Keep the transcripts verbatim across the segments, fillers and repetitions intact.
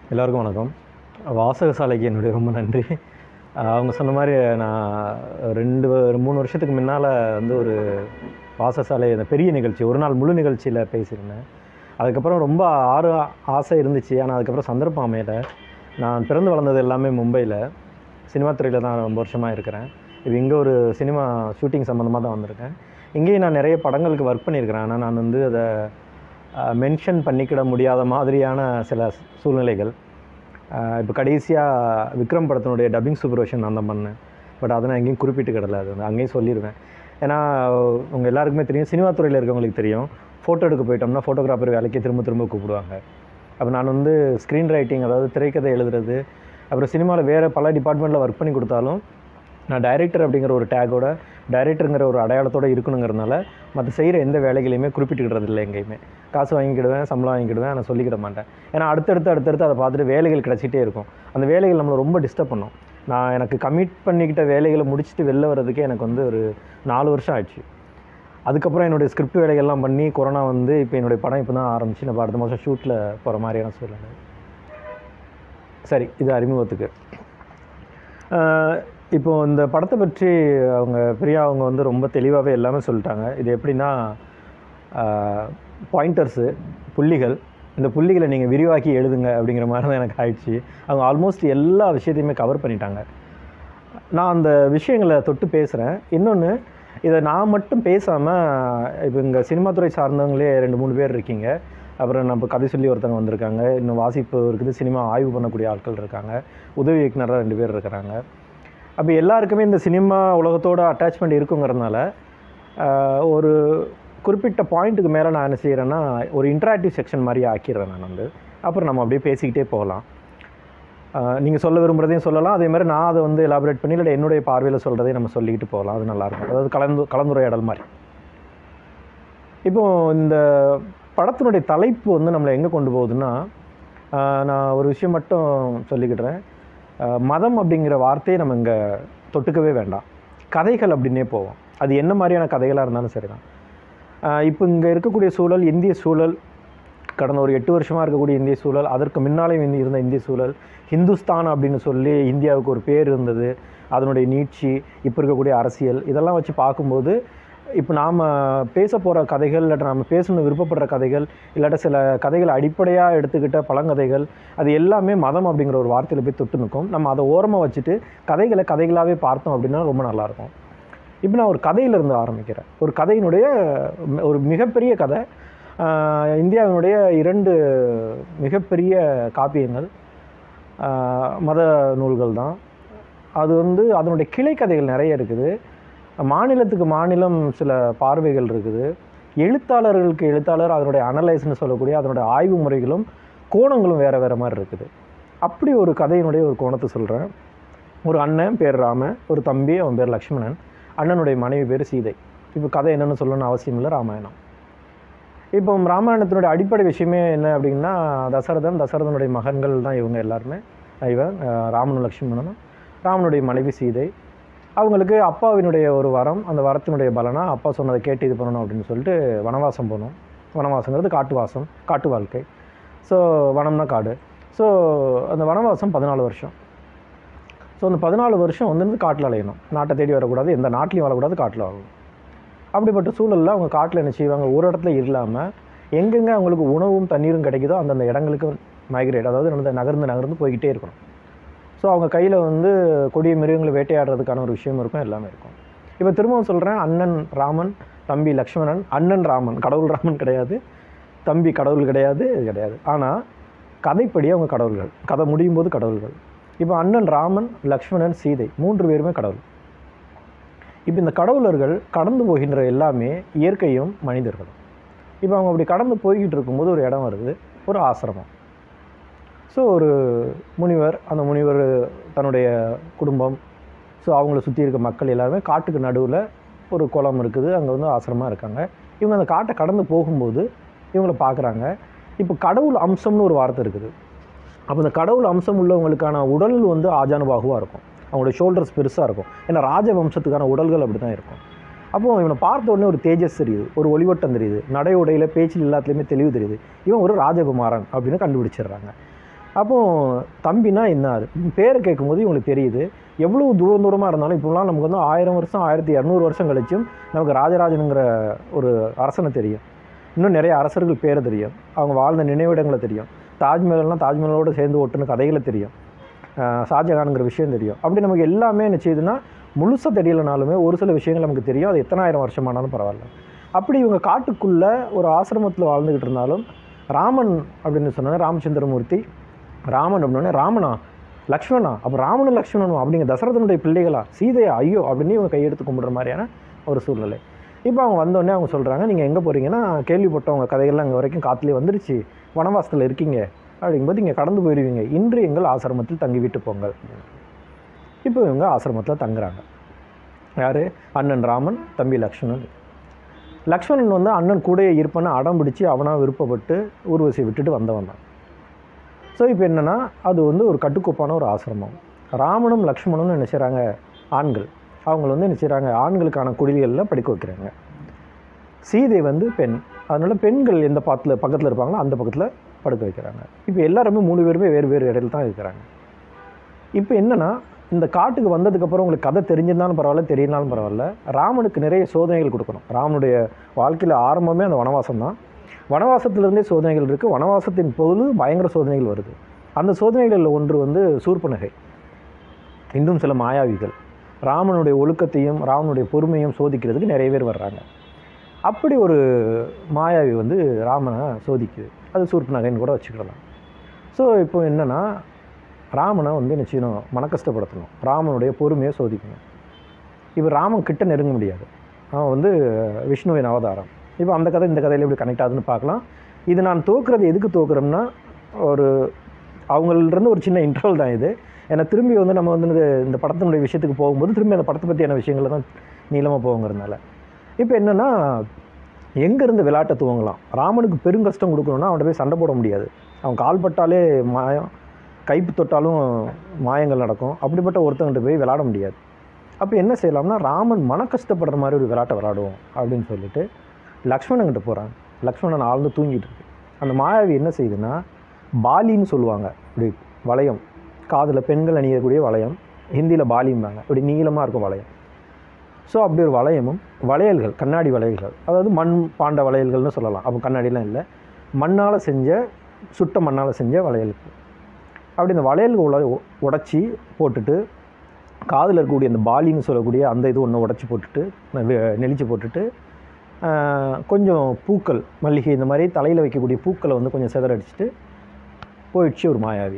எல்லாருக்கும் வணக்கம். வாசகசாலைக்கு என்னுடைய ரொம்ப நன்றி. அவங்க சொன்ன மாதிரி நான் ரெண்டு மூணு வருஷத்துக்கு முன்னால் வந்து ஒரு வாசகசாலை அந்த பெரிய நிகழ்ச்சி ஒரு நாள் முழு நிகழ்ச்சியில் பேசியிருந்தேன். அதுக்கப்புறம் ரொம்ப ஆறு ஆசை இருந்துச்சு. ஆனால் அதுக்கப்புறம் சந்தர்ப்பம் அமையலை. நான் பிறந்து வளர்ந்தது எல்லாமே மும்பையில், சினிமா துறையில் தான் ரொம்ப வருஷமாக இருக்கிறேன். இப்போ இங்கே ஒரு சினிமா ஷூட்டிங் சம்மந்தமாக தான் வந்திருக்கேன். இங்கேயும் நான் நிறைய படங்களுக்கு ஒர்க் பண்ணியிருக்கிறேன். ஆனால் நான் வந்து அதை மென்ஷன் பண்ணிக்கிட முடியாத மாதிரியான சில சூழ்நிலைகள். இப்போ கடைசியாக விக்ரம் படத்தினுடைய டப்பிங் சூப்பர்விஷன் நான் தான் பண்ணேன். பட் அதை நான் எங்கேயும் குறிப்பிட்டு கிடலை. அது வந்து அங்கேயும் சொல்லிடுவேன். ஏன்னா உங்கள் எல்லாருக்குமே தெரியும், சினிமா துறையில் இருக்கவங்களுக்கு தெரியும், ஃபோட்டோ எடுக்க போயிட்டோம்னா ஃபோட்டோகிராஃபர் வேலைக்கு திரும்ப திரும்ப கூப்பிடுவாங்க. அப்போ நான் வந்து ஸ்க்ரீன் ரைட்டிங், அதாவது திரைக்கதை எழுதுறது, அப்புறம் சினிமாவில் வேறு பல டிபார்ட்மெண்ட்டில் ஒர்க் பண்ணி கொடுத்தாலும் நான் டைரக்டர் அப்படிங்கிற ஒரு டேக்கோட, டைரக்டருங்கிற ஒரு அடையாளத்தோடு இருக்கணுங்கிறதுனால மற்ற செய்கிற எந்த வேலைகளையுமே குறிப்பிட்டுக்கிறது இல்லை. எங்கேயுமே காசு வாங்கிக்கிடுவேன், சம்பளம் வாங்கிக்கிடுவேன், நான் சொல்லிக்கிட மாட்டேன். ஏன்னா அடுத்தடுத்து அடுத்தடுத்து அதை பார்த்துட்டு வேலைகள் கிடச்சிட்டே இருக்கும். அந்த வேலைகள் நம்மளை ரொம்ப டிஸ்டர்ப் பண்ணும். நான் எனக்கு கமிட் பண்ணிக்கிட்ட வேலைகளை முடிச்சுட்டு வெளில வர்றதுக்கே எனக்கு வந்து ஒரு நாலு வருஷம் ஆயிடுச்சு. அதுக்கப்புறம் என்னுடைய ஸ்கிரிப்ட் வேலைகள்லாம் பண்ணி கொரோனா வந்து இப்போ என்னுடைய படம் இப்போ தான் ஆரம்பிச்சு நம்ம அடுத்த மாதம் ஷூட்டில் போகிற மாதிரியான சூழ்நிலை. சரி, இது அறிமுகத்துக்கு. இப்போது இந்த படத்தை பற்றி அவங்க பிரியா அவங்க வந்து ரொம்ப தெளிவாகவே எல்லாமே சொல்லிட்டாங்க. இது எப்படின்னா, பாயிண்டர்ஸு, புள்ளிகள், இந்த புள்ளிகளை நீங்கள் விரிவாக்கி எழுதுங்க அப்படிங்கிற மாதிரி தான் எனக்கு ஆயிடுச்சு. அவங்க ஆல்மோஸ்ட் எல்லா விஷயத்தையுமே கவர் பண்ணிட்டாங்க. நான் அந்த விஷயங்களை தொட்டு பேசுகிறேன். இன்னொன்று, இதை நான் மட்டும் பேசாமல், இப்போ இங்கே சினிமா துறை சார்ந்தவங்களே ரெண்டு மூணு பேர் இருக்கீங்க. அப்புறம் நம்ம கதை சொல்லி ஒருத்தவங்க வந்திருக்காங்க. இன்னும் வாசிப்பு இருக்குது, சினிமா ஆய்வு பண்ணக்கூடிய ஆட்கள் இருக்காங்க, உதவி இயக்குனராக ரெண்டு பேர் இருக்கிறாங்க. அப்போ எல்லாருக்குமே இந்த சினிமா உலகத்தோட அட்டாச்மெண்ட் இருக்குங்கிறதுனால ஒரு குறிப்பிட்ட பாயிண்ட்டுக்கு மேலே நான் என்ன செய்கிறேன்னா, ஒரு இன்ட்ராக்டிவ் செக்ஷன் மாதிரி ஆக்கிடுறேன் நான் வந்து. அப்புறம் நம்ம அப்படியே பேசிக்கிட்டே போகலாம். நீங்கள் சொல்ல விரும்புகிறதையும் சொல்லலாம், அதே மாதிரி நான் அதை வந்து எலாபரேட் பண்ணி இல்லை என்னுடைய பார்வையில் சொல்கிறதையும் நம்ம சொல்லிக்கிட்டு போகலாம். அது நல்லாயிருக்கும். அதாவது கலந்து கலந்துரையாடல் மாதிரி. இப்போது இந்த படத்தினுடைய தலைப்பு வந்து நம்மளை எங்கே கொண்டு போகுதுன்னா, நான் ஒரு விஷயம் மட்டும் சொல்லிக்கிட்டுறேன். மதம் அப்படிங்கிற வார்த்தையை நம்ம இங்கே தொட்டுக்கவே வேண்டாம். கதைகள் அப்படின்னே போவோம். அது என்ன மாதிரியான கதைகளாக இருந்தாலும் சரி தான். இப்போ இங்கே இருக்கக்கூடிய சூழல், இந்திய சூழல், கடந்த ஒரு எட்டு வருஷமாக இருக்கக்கூடிய இந்திய சூழல், அதற்கு முன்னாலே இருந்த இந்திய சூழல், ஹிந்துஸ்தான் அப்படின்னு சொல்லி இந்தியாவுக்கு ஒரு பேர் இருந்தது, அதனுடைய நீட்சி, இப்போ இருக்கக்கூடிய அரசியல், இதெல்லாம் வச்சு பார்க்கும்போது இப்போ நாம் பேச போகிற கதைகள், இல்லாட்ட நாம் பேசணும்னு விருப்பப்படுற கதைகள், இல்லாட்ட சில கதைகளை அடிப்படையாக எடுத்துக்கிட்ட பழங்கதைகள், அது எல்லாமே மதம் அப்படிங்கிற ஒரு வார்த்தையில் போய் தொட்டு நிற்கும். நம்ம அதை ஓரமாக வச்சுட்டு கதைகளை கதைகளாகவே பார்த்தோம் அப்படின்னா ரொம்ப நல்லாயிருக்கும். இப்போ நான் ஒரு கதையிலேருந்து ஆரம்பிக்கிறேன். ஒரு கதையினுடைய ஒரு மிகப்பெரிய கதை, இந்தியாவினுடைய இரண்டு மிகப்பெரிய காப்பியங்கள், மத நூல்கள் தான். அது வந்து அதனுடைய கிளை கதைகள் நிறைய இருக்குது. மாநிலத்துக்கு மாநிலம் சில பார்வைகள் இருக்குது. எழுத்தாளர்களுக்கு எழுத்தாளர் அதனுடைய அனலைஸ்ன்னு சொல்லக்கூடிய அதனுடைய ஆய்வு முறைகளும் கோணங்களும் வேறு வேறு மாதிரி இருக்குது. அப்படி ஒரு கதையினுடைய ஒரு கோணத்தை சொல்கிறேன். ஒரு அண்ணன் பேர் ராமன், ஒரு தம்பி அவன் பேர் லக்ஷ்மணன், அண்ணனுடைய மனைவி பேர் சீதை. இப்போ கதை என்னென்னு சொல்லணும்னு அவசியம் இல்லை, ராமாயணம். இப்போ ராமாயணத்தினுடைய அடிப்படை விஷயமே என்ன அப்படின்னா, தசரதன், தசரதனுடைய மகன்கள் தான் இவங்க எல்லாருமே. இவன் ராமனும் லக்ஷ்மணனும், ராமனுடைய மனைவி சீதை. அவங்களுக்கு அப்பாவினுடைய ஒரு வரம், அந்த வரத்தினுடைய பலனாக அப்பா சொன்னதை கேட்டு இது பண்ணணும் அப்படின்னு சொல்லிட்டு வனவாசம் போகணும். வனவாசங்கிறது காட்டுவாசம், காட்டு வாழ்க்கை. ஸோ வனம்னா காடு. ஸோ அந்த வனவாசம் பதினாலு வருஷம். ஸோ அந்த பதினாலு வருஷம் வந்து காட்டில் அலையணும். நாட்டை தேடி வரக்கூடாது, எந்த நாட்டிலையும் வரக்கூடாது, காட்டில் வரணும். அப்படிப்பட்ட சூழலில் அவங்க காட்டில் என்ன செய்வாங்க, ஒரு இடத்துல இல்லாமல் எங்கெங்கே அவங்களுக்கு உணவும் தண்ணீரும் கிடைக்குதோ அந்தந்த இடங்களுக்கு மைக்ரேட், அதாவது நகர்ந்து நகர்ந்து போய்கிட்டே இருக்கணும். ஸோ அவங்க கையில் வந்து கொடிய மிருகங்களை வேட்டையாடுறதுக்கான ஒரு விஷயம் இருக்கும், எல்லாமே இருக்கும். இப்போ திரும்பவும் சொல்கிறேன், அண்ணன் ராமன், தம்பி லக்ஷ்மணன். அண்ணன் ராமன் கடவுள், ராமன் கிடையாது, தம்பி கடவுள் கிடையாது, இது கிடையாது. ஆனால் கதைப்படி அவங்க கடவுள்கள், கதை முடியும் போது கடவுள்கள். இப்போ அண்ணன் ராமன், லக்ஷ்மணன், சீதை மூன்று பேருமே கடவுள். இப்போ இந்த கடவுளர்கள் கடந்து போகின்ற எல்லாமே இயற்கையும் மனிதர்களும். இப்போ அவங்க அப்படி கடந்து போய்கிட்டு இருக்கும்போது ஒரு இடம் வருது, ஒரு ஆசிரமம். ஸோ ஒரு முனிவர், அந்த முனிவர் தன்னுடைய குடும்பம், ஸோ அவங்கள சுற்றி இருக்க மக்கள் எல்லாருமே காட்டுக்கு நடுவில் ஒரு குளம் இருக்குது, அங்கே வந்து ஆசிரமாக இருக்காங்க. இவங்க அந்த காட்டை கடந்து போகும்போது இவங்கள பார்க்குறாங்க. இப்போ கடவுள் அம்சம்னு ஒரு வார்த்தை இருக்குது. அப்போ இந்த கடவுள் அம்சம் உள்ளவங்களுக்கான உடல் வந்து ஆஜானுபாகுவாக இருக்கும், அவங்களுடைய ஷோல்டர்ஸ் பெருசாக இருக்கும். ஏன்னா ராஜவம்சத்துக்கான உடல்கள் அப்படி தான் இருக்கும். அப்போது இவனை பார்த்த உடனே ஒரு தேஜஸ் தெரியுது, ஒரு ஒளிவட்டம் தெரியுது, நடை உடையில் பேச்சில் எல்லாத்துலேயுமே தெளிவு தெரியுது, இவன் ஒரு ராஜகுமாரன் அப்படின்னு கண்டுபிடிச்சிடுறாங்க. அப்போது தம்பினா என்ன அது பேரை கேட்கும்போது இவங்களுக்கு தெரியுது. எவ்வளோ தூரம் தூரமாக இருந்தாலும் இப்போலாம் நமக்கு வந்து ஆயிரம் வருஷம் ஆயிரத்தி இரநூறு வருஷம் கழிச்சும் நமக்கு ராஜராஜனுங்கிற ஒரு அரசனை தெரியும். இன்னும் நிறைய அரசர்கள் பேரை தெரியும், அவங்க வாழ்ந்த நினைவிடங்களை தெரியும், தாஜ்மஹால்னால் தாஜ்மஹாலோடு சேர்ந்து ஒட்டுன கதைகளை தெரியும், ஷாஜகானுங்கிற விஷயம் தெரியும். அப்படி நமக்கு எல்லாமே என்ன செய்யுதுன்னா முழுசாக தெரியலைனாலுமே ஒரு சில விஷயங்கள் நமக்கு தெரியும். அது எத்தனாயிரம் வருஷமானாலும் பரவாயில்ல. அப்படி இவங்க காட்டுக்குள்ளே ஒரு ஆசிரமத்தில் வாழ்ந்துக்கிட்டு இருந்தாலும் ராமன் அப்படின்னு சொன்னோன்னே ராமச்சந்திரமூர்த்தி ராமன் அப்படின்னே ராமனா லக்ஷ்மணா அப்போ ராமனும் லக்ஷ்மணனும் அப்படிங்க தசரதனுடைய பிள்ளைகளா சீதையா ஐயோ அப்படின்னு இவங்க கையெடுத்து கும்பிட்ற மாதிரியான ஒரு சூழ்நிலை. இப்போ அவங்க வந்தோடனே அவங்க சொல்கிறாங்க, நீங்கள் எங்கே போகிறீங்கன்னா கேள்விப்பட்டவங்க கதைகள்லாம் அங்கே வரைக்கும் காற்றுலேயே வந்துருச்சு, வனவாசத்தில் இருக்கீங்க, அப்படிங்கும்போது இங்கே கடந்து போயிடுவீங்க, இன்று எங்கள் ஆசிரமத்தில் தங்கி விட்டு போங்கள். இப்போ இவங்க ஆசிரமத்தில் தங்குறாங்க. யார்? அண்ணன் ராமன், தம்பி லக்ஷ்மணன். லக்ஷ்மணன் வந்து அண்ணன் கூடயே இருப்பேன்னு அடம் பிடிச்சி அவனாக விருப்பப்பட்டு ஊர்வசியை விட்டுட்டு வந்தவன் தான். ஸோ இப்போ என்னென்னா அது வந்து ஒரு கட்டுக்கோப்பான ஒரு ஆசிரமம். ராமனும் லக்ஷ்மணனும் என்ன செய்கிறாங்க, ஆண்கள், அவங்கள வந்து என்ன செய்கிறாங்க, ஆண்களுக்கான குடில்களில் படிக்க வைக்கிறாங்க. சீதை வந்து பெண், அதனால் பெண்கள் எந்த பாத்தில் பக்கத்தில் இருப்பாங்களோ அந்த பக்கத்தில் படுக்க வைக்கிறாங்க. இப்போ எல்லாருமே மூணு பேருமே வேறு வேறு இடத்துல தான் இருக்கிறாங்க. இப்போ என்னென்னா இந்த காட்டுக்கு வந்ததுக்கப்புறம் உங்களுக்கு கதை தெரிஞ்சிருந்தாலும் பரவாயில்ல, தெரியனாலும் பரவாயில்ல, ராமனுக்கு நிறைய சோதனைகள் கொடுக்கணும். ராமனுடைய வாழ்க்கையில் ஆரம்பமே அந்த வனவாசம் தான். வனவாசத்திலிருந்தே சோதனைகள் இருக்குது. வனவாசத்தின் பொழுது பயங்கர சோதனைகள் வருது. அந்த சோதனைகளில் ஒன்று வந்து சூர்பனகை, இன்னும் சில மாயாவிகள் ராமனுடைய ஒழுக்கத்தையும் ராமனுடைய பொறுமையும் சோதிக்கிறதுக்கு நிறைய பேர் வர்றாங்க. அப்படி ஒரு மாயாவி வந்து ராமனை சோதிக்குது. அது சூர்பனகைன்னு கூட வச்சுக்கிடலாம். ஸோ இப்போ என்னென்னா ராமனை வந்து என்ன செய்யணும், மன கஷ்டப்படுத்தணும், ராமனுடைய பொறுமையை சோதிக்கணும். இப்போ ராமன் கிட்ட நெருங்க முடியாது, அவன் வந்து விஷ்ணுவின் அவதாரம். இப்போ அந்த கதை இந்த கதையில் எப்படி கனெக்ட் ஆகுதுன்னு பார்க்கலாம். இது நான் தோக்குறது எதுக்கு தோக்குறோம்னா ஒரு அவங்கள்ட்ட ஒரு சின்ன இன்ட்ரோல் தான் இது. ஏன்னா திரும்பி வந்து நம்ம வந்து இந்த படத்தினுடைய விஷயத்துக்கு போகும்போது திரும்பி அந்த படத்தை பற்றியான விஷயங்களை தான் நீளமாக போகுங்கிறதுனால இப்போ என்னென்னா எங்கேருந்து விளையாட்டை துவங்கலாம். ராமனுக்கு பெருங்கஷ்டம் கொடுக்கணுன்னா அவன்கிட்ட போய் சண்டை போட முடியாது. அவன் கால் பட்டாலே மாயம், கைப்பு தொட்டாலும் மாயங்கள் நடக்கும். அப்படிப்பட்ட ஒருத்தங்கிட்ட போய் விளையாட முடியாது. அப்போ என்ன செய்யலாம்னா ராமன் மன கஷ்டப்படுற மாதிரி ஒரு விளையாட்டை விளையாடுவோம் அப்படின்னு சொல்லிட்டு லக்ஷ்மணன்கிட்ட போகிறாங்க. லக்ஷ்மணன் ஆழ்ந்து தூங்கிட்டு இருக்கு. அந்த மாயாவி என்ன செய்யுதுன்னா பாலின்னு சொல்லுவாங்க, இப்படி வளையம், காதில் பெண்கள் அணியக்கூடிய வளையம், ஹிந்தியில் பாலிம்பாங்க, இப்படி நீளமாக இருக்கும் வளையம். ஸோ அப்படி ஒரு வளையமும் வளையல்கள், கண்ணாடி வளையல்கள், அதாவது மண் பாண்ட வளையல்கள்னு சொல்லலாம். அப்போ கண்ணாடிலாம் இல்லை, மண்ணால் செஞ்ச சுட்ட மண்ணால் செஞ்ச வளையல்கள். அப்படி இந்த வளையல்கள் உட உடச்சி போட்டுட்டு காதில் இருக்கக்கூடிய அந்த பாலின்னு சொல்லக்கூடிய அந்த இது ஒன்று உடச்சி போட்டுட்டு நெளிச்சு போட்டுட்டு கொஞ்சம் பூக்கள், மல்லிகை இந்த மாதிரி தலையில் வைக்கக்கூடிய பூக்களை வந்து கொஞ்சம் சிதறடிச்சிட்டு போயிடுச்சு ஒரு மாயாவி.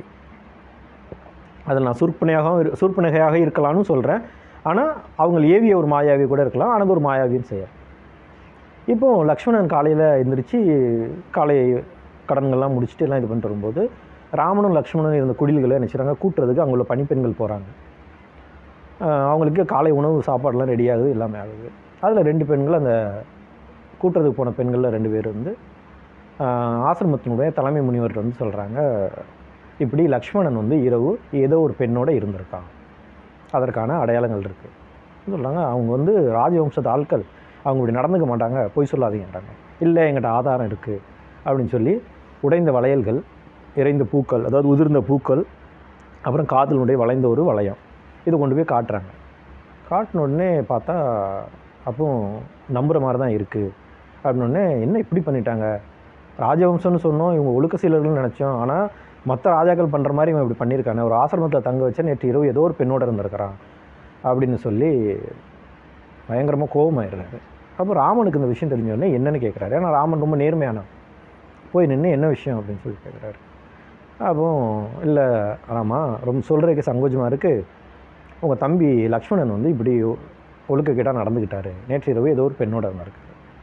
அதில் நான் சூர்பனையாக சூர்பனகையாக இருக்கலாம்னு சொல்கிறேன். ஆனால் அவங்க ஏவிய ஒரு மாயாவி கூட இருக்கலாம், ஆனால் ஒரு மாயாவின்னு செய்ய. இப்போது லக்ஷ்மணன் காலையில் எழுந்திரிச்சு காலை கடன்கள்லாம் முடிச்சுட்டு எல்லாம் இது பண்ணிட்டு வரும்போது ராமனும் லக்ஷ்மணனும் இருந்த குடில்களை என்ன செய்கிறாங்க, கூட்டுறதுக்கு அங்கே உள்ள பணிப்பெண்கள் போகிறாங்க. அவங்களுக்கு காலை உணவு சாப்பாடெலாம் ரெடி ஆகுது, எல்லாமே ஆகுது. அதில் ரெண்டு பெண்கள், அந்த கூட்டுறதுக்கு போன பெண்களில் ரெண்டு பேர் வந்து ஆசிரமத்தினுடைய தலைமை முனிவர் வந்து சொல்கிறாங்க, இப்படி லக்ஷ்மணன் வந்து இரவு ஏதோ ஒரு பெண்ணோட இருந்திருக்கான், அதற்கான அடையாளங்கள் இருக்குது சொல்கிறாங்க. அவங்க வந்து ராஜவம்சத்து ஆட்கள், அவங்க இப்படி நடந்துக்க மாட்டாங்க, பொய் சொல்லாதீங்கன்றாங்க. இல்லை எங்கிட்ட ஆதாரம் இருக்குது அப்படின்னு சொல்லி உடைந்த வளையல்கள், இறைந்த பூக்கள், அதாவது உதிர்ந்த பூக்கள், அப்புறம் காதலுடைய வளைந்த ஒரு வளையம், இதை கொண்டு போய் காட்டுறாங்க. காட்டின உடனே பார்த்தா அப்போ நம்புகிற மாதிரி தான் இருக்குது. அப்படின்னே என்ன இப்படி பண்ணிட்டாங்க, ராஜவம்சம்னு சொன்னோம், இவங்க ஒழுக்க சீலர்கள்னு நினச்சோம், ஆனால் மற்ற ராஜாக்கள் பண்ணுற மாதிரி இவன் இப்படி பண்ணியிருக்கானே, ஒரு ஆசிரமத்தில் தங்க வச்சா நேற்று இரவு ஏதோ ஒரு பெண்ணோடு இருந்திருக்கிறான் அப்படின்னு சொல்லி பயங்கரமாக கோபமாயிடுறாரு. அப்போ ராமனுக்கு இந்த விஷயம் தெரிஞ்சோடனே என்னென்னு கேட்குறாரு. ஏன்னா ராமன் ரொம்ப நேர்மையான, போய் நின்று என்ன விஷயம் அப்படின்னு சொல்லி கேட்குறாரு. அப்போ இல்லை ராமா, ரொம்ப சொல்கிறதுக்கு சங்கோஜமாக இருக்குது, உங்கள் தம்பி லக்ஷ்மணன் வந்து இப்படி ஒழுக்கக்கேட்டாக நடந்துக்கிட்டாரு, நேற்று இரவு ஏதோ ஒரு பெண்ணோட இருந்திருக்கு.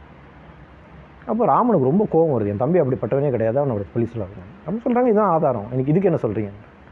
அப்போ ராமனுக்கு ரொம்ப கோபம் வருது, என் தம்பி அப்படிப்பட்டவனே கிடையாது, அவனோட போலீஸ் சொல்லாங்க அப்படின்னு சொல்கிறாங்க. இதுதான் ஆதாரம், எனக்கு இதுக்கு என்ன சொல்கிறீங்க.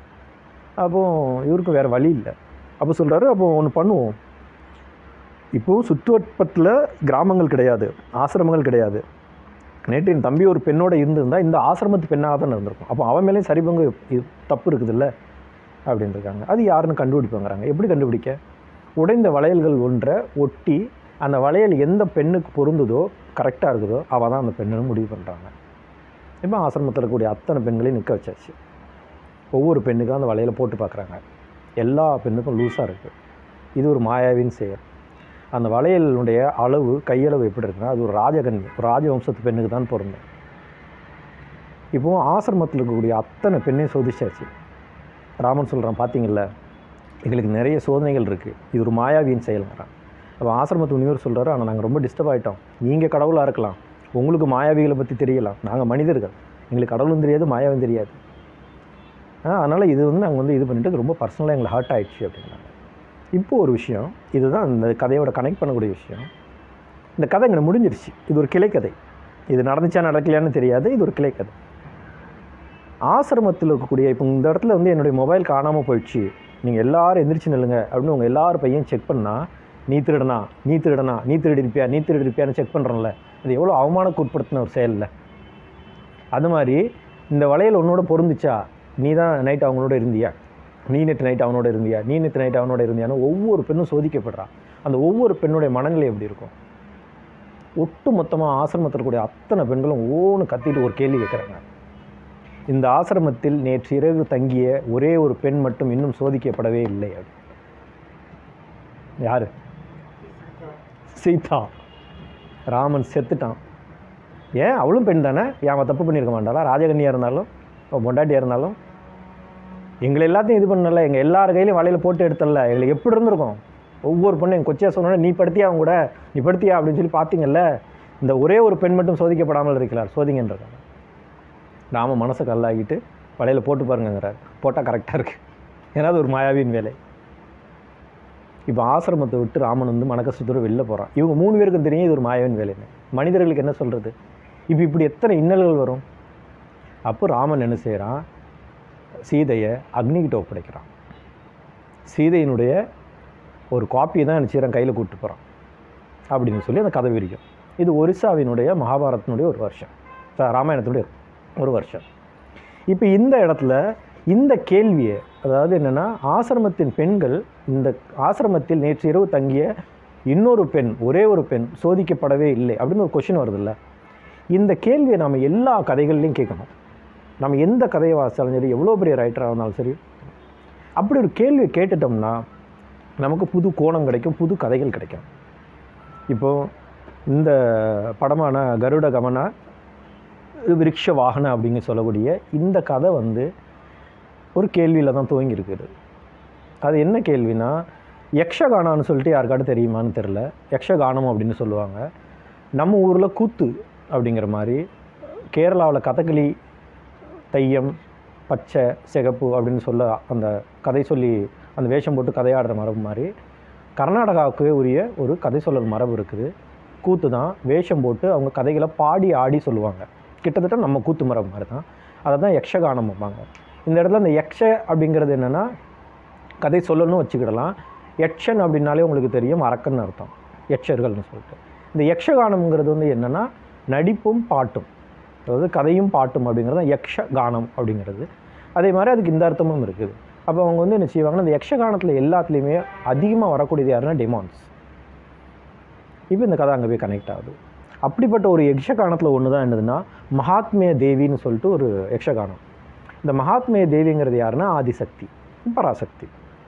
அப்போது இவருக்கு வேறு வழி இல்லை. அப்போ சொல்கிறாரு, அப்போ ஒன்று பண்ணுவோம், இப்போது சுற்றுவட்டத்தில் கிராமங்கள் கிடையாது, ஆசிரமங்கள் கிடையாது, நேற்று என் தம்பி ஒரு பெண்ணோட இருந்திருந்தால் இந்த ஆசிரமத்து பெண்ணாக தான் இருந்திருக்கும், அப்போ அவன் மேலேயும் சரிபங்கு தப்பு இருக்குதுல்ல அப்படின்னு இருக்காங்க. அது யாருன்னு கண்டுபிடிப்பாங்கிறாங்க. எப்படி கண்டுபிடிக்க, உடைந்த வளையல்கள் ஒன்றை ஒட்டி அந்த வளையல் எந்த பெண்ணுக்கு பொருந்துதோ கரெக்டாக இருக்குதோ அவள் தான் அந்த பெண்ணுன்னு முடிவு பண்ணுறாங்க. இப்போ ஆசிரமத்தில் இருக்கக்கூடிய அத்தனை பெண்களையும் நிற்க வச்சாச்சு. ஒவ்வொரு பெண்ணுக்கும் அந்த வலையில் போட்டு பார்க்குறாங்க. எல்லா பெண்ணுக்கும் லூஸாக இருக்குது. இது ஒரு மாயாவின் செயல். அந்த வளையலுடைய அளவு கையளவு எப்படி இருக்குன்னா அது ஒரு ராஜகன்யம், ஒரு ராஜவம்சத்து பெண்ணுக்கு தான் பொருந்தும். இப்போது ஆசிரமத்தில் இருக்கக்கூடிய அத்தனை பெண்ணையும் சோதிச்சாச்சு. ராமன் சொல்கிறான், பார்த்தீங்களா எங்களுக்கு நிறைய சோதனைகள் இருக்குது, இது ஒரு மாயாவியின் செயல்ங்கிறான். அப்போ ஆசிரமத்து முனிவர் சொல்கிறாரு, ஆனால் நாங்கள் ரொம்ப டிஸ்டர்ப் ஆகிட்டோம். நீங்கள் கடவுளாக இருக்கலாம், உங்களுக்கு மாயாவிகளை பற்றி தெரியலாம், நாங்கள் மனிதர்கள், எங்களுக்கு கடவுளும் தெரியாது மாயாவும் தெரியாது. அதனால் இது வந்து நாங்கள் வந்து இது பண்ணிவிட்டு ரொம்ப பர்சனலாக எங்களுக்கு ஹர்ட் ஆகிடுச்சு அப்படின்னாங்க. இப்போது ஒரு விஷயம், இதுதான் இந்த கதையோட கனெக்ட் பண்ணக்கூடிய விஷயம். இந்த கதை இங்கே முடிஞ்சிருச்சு. இது ஒரு கிளைக்கதை. இது நடந்துச்சா நடக்கலையான்னு தெரியாது, இது ஒரு கிளைக்கதை. ஆசிரமத்தில் இருக்கக்கூடிய இப்போ இந்த இடத்துல வந்து என்னுடைய மொபைல் காணாமல் போயிடுச்சு, நீங்கள் எல்லோரும் எந்திரிச்சு நில்லுங்க அப்படின்னு உங்கள் எல்லாரும் பையன் செக் பண்ணால், நீ திருடனா நீ திருடனா நீ திருடிருப்பியா நீ திருடிருப்பியான்னு செக் பண்ணுறோம்ல, அது எவ்வளோ அவமானக்கு உட்படுத்தின ஒரு செயல் இல்லை? அது மாதிரி இந்த வளையல் உன்னோட பொருந்துச்சா, நீ தான் நைட் அவங்களோட இருந்தியா, நீ நேற்று நைட் அவனோட இருந்தியா நீ நேற்று நைட் அவனோட இருந்தியான்னு ஒவ்வொரு பெண்ணும் சோதிக்கப்படுறான். அந்த ஒவ்வொரு பெண்ணுடைய மனநிலை எப்படி இருக்கும்? ஒட்டு மொத்தமாக ஆசிரமத்தில் கூடிய அத்தனை பெண்களும் ஓன்னு கத்திட்டு ஒரு கேள்வி கேட்குறாங்க. இந்த ஆசிரமத்தில் நேற்று இரவு தங்கிய ஒரே ஒரு பெண் மட்டும் இன்னும் சோதிக்கப்படவே இல்லை. அது யாரு? சீதா. ராமன் செத்துட்டான். ஏன்? அவளும் பெண் தானே, ஏன் அவன் தப்பு பண்ணியிருக்க மாட்டாளா? ராஜகன்னியாக இருந்தாலும் பொண்டாட்டியாக இருந்தாலும் எங்களை எல்லாத்தையும் இது பண்ணல, எங்கள் எல்லார் கையிலையும் வலையில் போட்டு எடுத்தல, எங்களுக்கு எப்படி இருந்திருக்கும்? ஒவ்வொரு பொண்ணு எங்கள் கொச்சியாக சொன்னோன்னே நீ படுத்தியா அவங்க கூட நீ படுத்தியா அப்படின்னு சொல்லி பார்த்தீங்கல்ல, இந்த ஒரே ஒரு பெண் மட்டும் சோதிக்கப்படாமல் இருக்கிறார், சோதிங்கன்றாங்க. ராம மனசை கல்லாகிட்டு வலையில் போட்டு பாருங்கிறார். போட்டால் கரெக்டாக இருக்குது. ஏன்னா அது ஒரு மாயாவின் வேலை. இப்போ ஆசிரமத்தை விட்டு ராமன் வந்து மனக்கஷ்டத்தோடு வெளில போகிறான். இவங்க மூணு பேருக்கும் தெரியும் இது ஒரு மாயாவின் வேலைன்னு. மனிதர்களுக்கு என்ன சொல்கிறது? இப்போ இப்படி எத்தனை இன்னல்கள் வரும்? அப்போ ராமன் என்ன செய்கிறான், சீதையை அக்னிகிட்ட ஒப்படைக்கிறான். சீதையினுடைய ஒரு காப்பியை தான் என்ன செய்கிறான், கையில் கூப்பிட்டு போகிறான் அப்படின்னு சொல்லி அந்த கதை விரிக்கும். இது ஒரிசாவினுடைய மகாபாரதத்தினுடைய ஒரு வருஷம், ராமாயணத்தினுடைய ஒரு வருஷம். இப்போ இந்த இடத்துல இந்த கேள்வியை, அதாவது என்னென்னா ஆசிரமத்தின் பெண்கள், இந்த ஆசிரமத்தில் நேற்று இரவு தங்கிய இன்னொரு பெண், ஒரே ஒரு பெண் சோதிக்கப்படவே இல்லை அப்படின்னு ஒரு கொஷின் வருதில்ல. இந்த கேள்வியை நாம் எல்லா கதைகள்லையும் கேட்கணும். நம்ம எந்த கதையை வாசித்தாலும் சரி, எவ்வளோ பெரிய ரைட்டராக இருந்தாலும் சரி, அப்படி ஒரு கேள்வியை கேட்டுட்டோம்னா நமக்கு புது கோணம் கிடைக்கும், புது கதைகள் கிடைக்கும். இப்போது இந்த படமான கருட கமன விருஷ வாகன அப்படிங்க சொல்லக்கூடிய இந்த கதை வந்து ஒரு கேள்வியில் தான் துவங்கியிருக்குது. அது என்ன கேள்வினா, யக்ஷகானான்னு சொல்லிட்டு யாருக்காட்டும் தெரியுமான்னு தெரில. யக்ஷகானம் அப்படின்னு சொல்லுவாங்க. நம்ம ஊரில் கூத்து அப்படிங்கிற மாதிரி, கேரளாவில் கதகளி, தையம், பச்சை, சிகப்பு அப்படின்னு சொல்ல அந்த கதை சொல்லி அந்த வேஷம் போட்டு கதையாடுற மரபு மாதிரி கர்நாடகாவுக்கே உரிய ஒரு கதை சொல்லல் மரபு இருக்குது. கூத்து தான், வேஷம் போட்டு அவங்க கதைகளை பாடி ஆடி சொல்லுவாங்க. கிட்டத்தட்ட நம்ம கூத்து மரபு மாதிரி தான். அதை தான் யக்ஷகானம் வைப்பாங்க. இந்த இடத்துல இந்த யக்ஷ அப்படிங்கிறது என்னென்னா கதை சொல்லணும்னு வச்சுக்கிடலாம். யக்ஷன் அப்படின்னாலே உங்களுக்கு தெரியும் அரக்கன்னு அர்த்தம், யக்ஷர்கள்னு சொல்லிட்டு. இந்த யக்ஷகானம்ங்கிறது வந்து என்னென்னா நடிப்பும் பாட்டும், அதாவது கதையும் பாட்டும் அப்படிங்கிறது தான் யக்ஷகானம் அப்படிங்கிறது. அதே மாதிரி அதுக்கு இந்த அர்த்தமும் இருக்குது. அப்போ அவங்க வந்து என்ன செய்வாங்கன்னா, இந்த யக்ஷகானத்தில் எல்லாத்துலேயுமே அதிகமாக வரக்கூடியது யாருன்னா டெமான்ஸ். இப்போ இந்த கதை அங்கே போய் கனெக்ட் ஆகுது. அப்படிப்பட்ட ஒரு யக்ஷகானத்தில் ஒன்று தான் என்னதுன்னா மகாத்மிய தேவின்னு சொல்லிட்டு ஒரு யக்ஷகானம். இந்த மகாத்மிய தேவிங்கிறது யாருன்னா ஆதிசக்தி, பராசக்தி.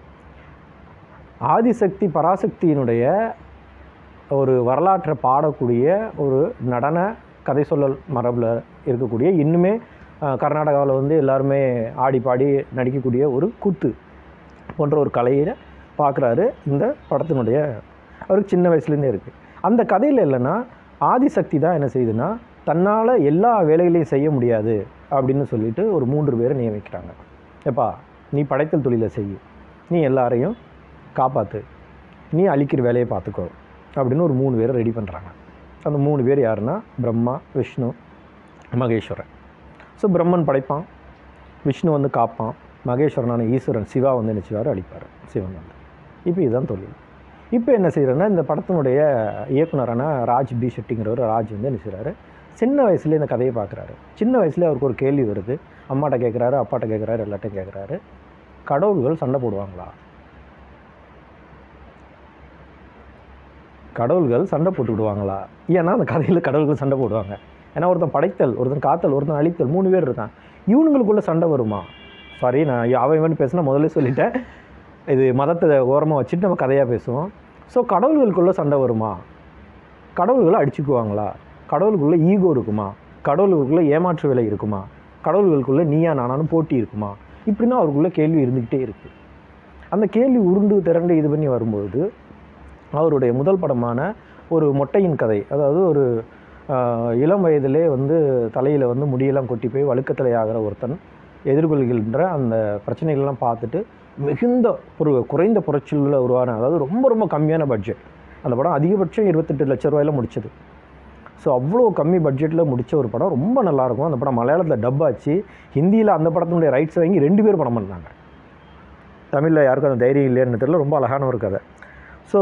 ஆதிசக்தி பராசக்தியினுடைய ஒரு வரலாற்றை பாடக்கூடிய ஒரு நடன கதை சொல்லல் மரபில் இருக்கக்கூடிய, இன்னுமே கர்நாடகாவில் வந்து எல்லாருமே ஆடி பாடி நடிக்கக்கூடிய ஒரு கூத்து போன்ற ஒரு கலையை பார்க்குறாரு இந்த படத்தினுடைய. அவருக்கு சின்ன வயசுலேருந்தே இருக்குது. அந்த கதையில் இல்லைன்னா ஆதிசக்தி தான் என்ன செய்யுதுன்னா, தன்னால் எல்லா வேலைகளையும் செய்ய முடியாது அப்படின்னு சொல்லிட்டு ஒரு மூன்று பேரை நியமிக்கிறாங்க. எப்பா நீ படைத்தல் தொழிலை செய், நீ எல்லாரையும் காப்பாற்று, நீ அழிக்கிற வேலையை பார்த்துக்கோ அப்படின்னு ஒரு மூணு பேரை ரெடி பண்ணுறாங்க. அந்த மூணு பேர் யாருன்னா பிரம்மா, விஷ்ணு, மகேஸ்வரன். ஸோ பிரம்மன் படைப்பான், விஷ்ணு வந்து காப்பான், மகேஸ்வரனான ஈஸ்வரன் சிவா வந்து என்ன செய்வார், அழிப்பார் சிவன் வந்து. இப்போ இதுதான் தொழில். இப்போ என்ன செய்கிறேன்னா, இந்த படத்தினுடைய இயக்குனரான ராஜ் பி ஷெட்டிங்கிறவர் ராஜ் வந்து என்ன செய்கிறாரு, சின்ன வயசுலேயே இந்த கதையை பார்க்குறாரு. சின்ன வயசுலேயே அவருக்கு ஒரு கேள்வி வருது. அம்மாட்ட கேட்குறாரு, அப்பாட்ட கேட்குறாரு, எல்லாட்டையும் கேட்குறாரு, கடவுள்கள் சண்டை போடுவாங்களா? கடவுள்கள் சண்டை போட்டுக்கிடுவாங்களா? ஏன்னா அந்த கதையில் கடவுள்கள் சண்டை போடுவாங்க. ஏன்னா ஒருத்தன் படைத்தல், ஒருத்தன் காத்தல், ஒருத்தன் அழித்தல், மூணு பேர் இருக்கான். இவனுங்களுக்குள்ளே சண்டை வருமா? சாரி நான் அவன் இவன் பேசுனா முதல்ல சொல்லிட்டேன். இது மதத்தை ஓரமாக வச்சுட்டு நம்ம கதையாக பேசுவோம். ஸோ கடவுள்களுக்குள்ளே சண்டை வருமா? கடவுள்களை அடிச்சுக்குவாங்களா? கடவுளுக்குள்ளே ஈகோ இருக்குமா? கடவுளுக்குள்ளே ஏமாற்று வேலை இருக்குமா? கடவுள்களுக்குள்ளே நீயா நானானு போட்டி இருக்குமா? இப்படின்னா அவருக்குள்ளே கேள்வி இருந்துக்கிட்டே இருக்குது. அந்த கேள்வி உருண்டு திரண்டு இது பண்ணி வரும்போது அவருடைய முதல் படமான ஒரு மொட்டையின் கதை, அதாவது ஒரு இளம் வயதிலே வந்து தலையில் வந்து முடியெல்லாம் கொட்டி போய் வழுக்கத்தலை ஆகிற ஒருத்தன் எதிர்கொள்கின்ற அந்த பிரச்சனைகள்லாம் பார்த்துட்டு மிகுந்த ஒரு குறைந்த புரட்சியில் உருவான, அதாவது ரொம்ப ரொம்ப கம்மியான பட்ஜெட். அந்த படம் அதிகபட்சம் இருபத்தெட்டு லட்ச ரூபாயில் முடிச்சது. ஸோ அவ்வளோ கம்மி பட்ஜெட்டில் முடித்த ஒரு படம் ரொம்ப நல்லாயிருக்கும். அந்த படம் மலையாளத்தில் டப் ஆச்சு. ஹிந்தியில் அந்த படத்தினுடைய ரைட்ஸ் வாங்கி ரெண்டு பேர் படம் பண்ணாங்க. தமிழில் யாருக்கும் அந்த தைரியம் இல்லைன்னு தெரியல. ரொம்ப அழகான ஒரு கதை. ஸோ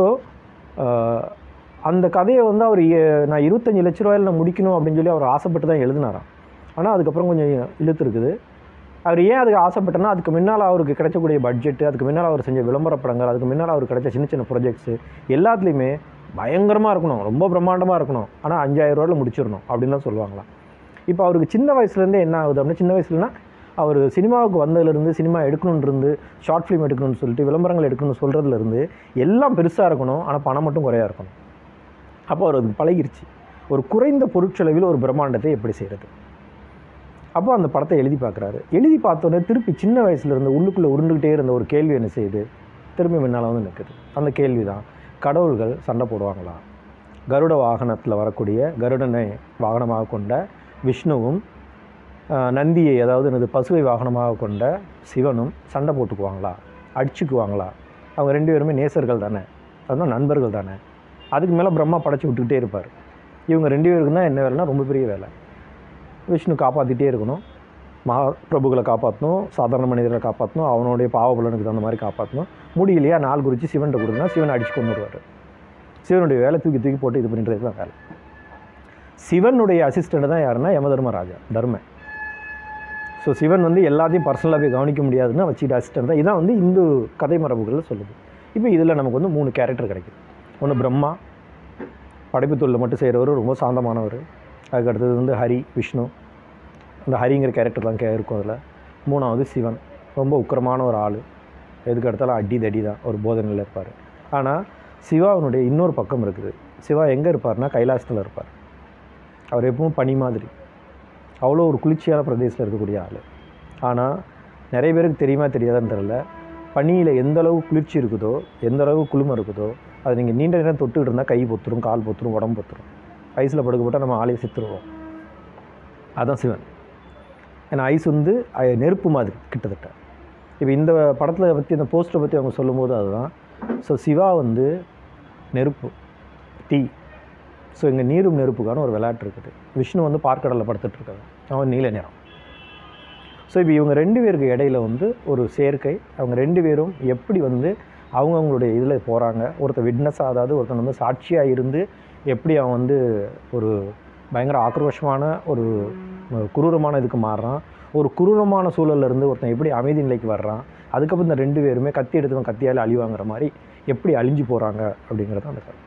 அந்த கதையை வந்து அவர் நான் இருபத்தஞ்சி லட்ச ரூபாயில் நான் முடிக்கணும் அப்படின்னு சொல்லி அவர் ஆசைப்பட்டு தான் எழுதினாராம். ஆனால் அதுக்கப்புறம் கொஞ்சம் இழுத்து இருக்குது. அவர் ஏன் அதுக்கு ஆசைப்பட்டனா, அதுக்கு முன்னால் அவருக்கு கிடைக்கக்கூடிய பட்ஜெட்டு, அதுக்கு முன்னால் அவர் செஞ்ச விளம்பர படங்கள், அதுக்கு முன்னால் அவருக்கு கிடைச்ச சின்ன சின்ன ப்ராஜெக்ட்ஸு எல்லாத்துலேயுமே பயங்கரமாக இருக்கணும், ரொம்ப பிரம்மாண்டமாக இருக்கணும். ஆனால் அஞ்சாயிரம் ரூபாயில் முடிச்சிடணும் அப்படின்னு தான் சொல்லுவாங்களாம். இப்போ அவருக்கு சின்ன வயசுலேருந்தே என்ன ஆகுது அப்படின்னா, சின்ன வயசுலனா அவர் சினிமாவுக்கு வந்ததுலேருந்து, சினிமா எடுக்கணுன்றது, ஷார்ட் ஃபிலிம் எடுக்கணும்னு சொல்லிட்டு விளம்பரங்கள் எடுக்கணும்னு சொல்கிறதுலேருந்து எல்லாம் பெருசாக இருக்கணும், ஆனால் பணம் மட்டும் குறையாக இருக்கணும். அப்போ அவர் அதுக்கு பழகிருச்சு. ஒரு குறைந்த பொருட்செலவில் ஒரு பிரம்மாண்டத்தை எப்படி செய்கிறது. அப்போ அந்த படத்தை எழுதி பார்க்குறாரு. எழுதி பார்த்தோன்னே திருப்பி சின்ன வயசுலேருந்து உள்ளுக்குள்ளே உருண்டுக்கிட்டே இருந்த ஒரு கேள்வி என்ன செய்யுது, திரும்பி முன்னால் வந்து நிற்குது. அந்த கேள்வி தான், கடவுள்கள் சண்டை போடுவாங்களா? கருட வாகனத்தில் வரக்கூடிய, கருடனை வாகனமாக கொண்ட விஷ்ணுவும் நந்தியை, அதாவது எனது பசுவை வாகனமாக கொண்ட சிவனும் சண்டை போட்டுக்குவாங்களா, அடிச்சுக்குவாங்களா? அவங்க ரெண்டு பேருமே நேசர்கள் தானே, அதுதான் நண்பர்கள் தானே. அதுக்கு மேலே பிரம்மா படைச்சி விட்டுக்கிட்டே இருப்பார். இவங்க ரெண்டு பேருக்கு தான் என்ன வேலைன்னா ரொம்ப பெரிய வேலை. விஷ்ணு காப்பாற்றிட்டே இருக்கணும், மகா பிரபுகளை காப்பாற்றணும், சாதாரண மனிதர்களை காப்பாற்றணும், அவனுடைய பாவபலனுக்கு தகுந்த மாதிரி காப்பாற்றணும். முடியலையா நாள் குறித்து சிவன்கிட்ட கொடுத்தா சிவனை அடிச்சு கொண்டு வருவார். சிவனுடைய வேலை தூக்கி தூக்கி போட்டு இது பண்ணின்றது தான் வேலை. சிவனுடைய அசிஸ்டண்ட் தான் யாருன்னா யமதர்மராஜா, தர்மன். ஸோ சிவன் வந்து எல்லாத்தையும் பர்சனலாக போய் கவனிக்க முடியாதுன்னு வச்சுக்கிட்ட அசிஸ்டண்ட் தான். இதான் வந்து இந்து கதை மரபுகளில் சொல்லுது. இப்போ இதில் நமக்கு வந்து மூணு கேரக்டர் கிடைக்குது. ஒன்று பிரம்மா, படைப்பு தொழில் மட்டும் செய்கிறவர், ரொம்ப சாந்தமானவர். அதுக்கு அடுத்தது வந்து ஹரி, விஷ்ணு, அந்த ஹரிங்கிற கேரக்டர் தான் கே இருக்கும் அதில். மூணாவது சிவன், ரொம்ப உக்கிரமான ஒரு ஆள், எதுக்கு எடுத்தாலும் அடி தடி தான், ஒரு போதனையில் இருப்பார். ஆனால் சிவாவினுடைய இன்னொரு பக்கம் இருக்குது. சிவா எங்கே இருப்பார்னா கைலாசத்தில் இருப்பார். அவர் எப்பவும் பனி மாதிரி, அவ்வளோ ஒரு குளிர்ச்சியான பிரதேசத்தில் இருக்கக்கூடிய ஆள். ஆனால் நிறைய பேருக்கு தெரியுமா தெரியாதான்னு தெரியல, பனியில் எந்த அளவு குளிர்ச்சி இருக்குதோ, எந்த அளவு குளுமை இருக்குதோ, அது நீங்கள் நீண்ட நேரம் தொட்டுக்கிட்டு இருந்தால் கை பொத்துரும், கால் பொத்துரும், உடம்பு பொத்துரும். ஐஸில் படுக்கப்பட்டால் நம்ம ஆலையை செத்துருவோம். அதுதான் சிவன். ஏன்னா ஐஸ் வந்து நெருப்பு மாதிரி கிட்டத்தட்ட. இப்போ இந்த படத்தில் பற்றி, இந்த போஸ்டரை பற்றி அவங்க சொல்லும்போது அதுதான். ஸோ சிவா வந்து நெருப்பு, தீ. ஸோ இங்கே நீரும் நெருப்புக்கான ஒரு விளையாட்டு இருக்குது. விஷ்ணு வந்து பார்க்கடலில் படுத்துட்ருக்காங்க, அவன் நீல நிறம். ஸோ இப்போ இவங்க ரெண்டு பேருக்கு இடையில வந்து ஒரு சேர்க்கை. அவங்க ரெண்டு பேரும் எப்படி வந்து அவங்கவுங்களுடைய இதில் போகிறாங்க. ஒருத்தர் விட்னஸாக, அதாவது ஒருத்தன் வந்து சாட்சியாக இருந்து எப்படி அவன் வந்து ஒரு பயங்கர ஆக்ரோஷமான ஒரு குரூரமான இதுக்கு மாறுறான். ஒரு குரூரமான சூழல்லேருந்து ஒருத்தன் எப்படி அமைதி நிலைக்கு வர்றான். அதுக்கப்புறம் இந்த ரெண்டு பேருமே கத்தி எடுத்தவன் கத்தியால் அழிவாங்கிற மாதிரி எப்படி அழிஞ்சு போகிறாங்க அப்படிங்கிறது அந்த கதை.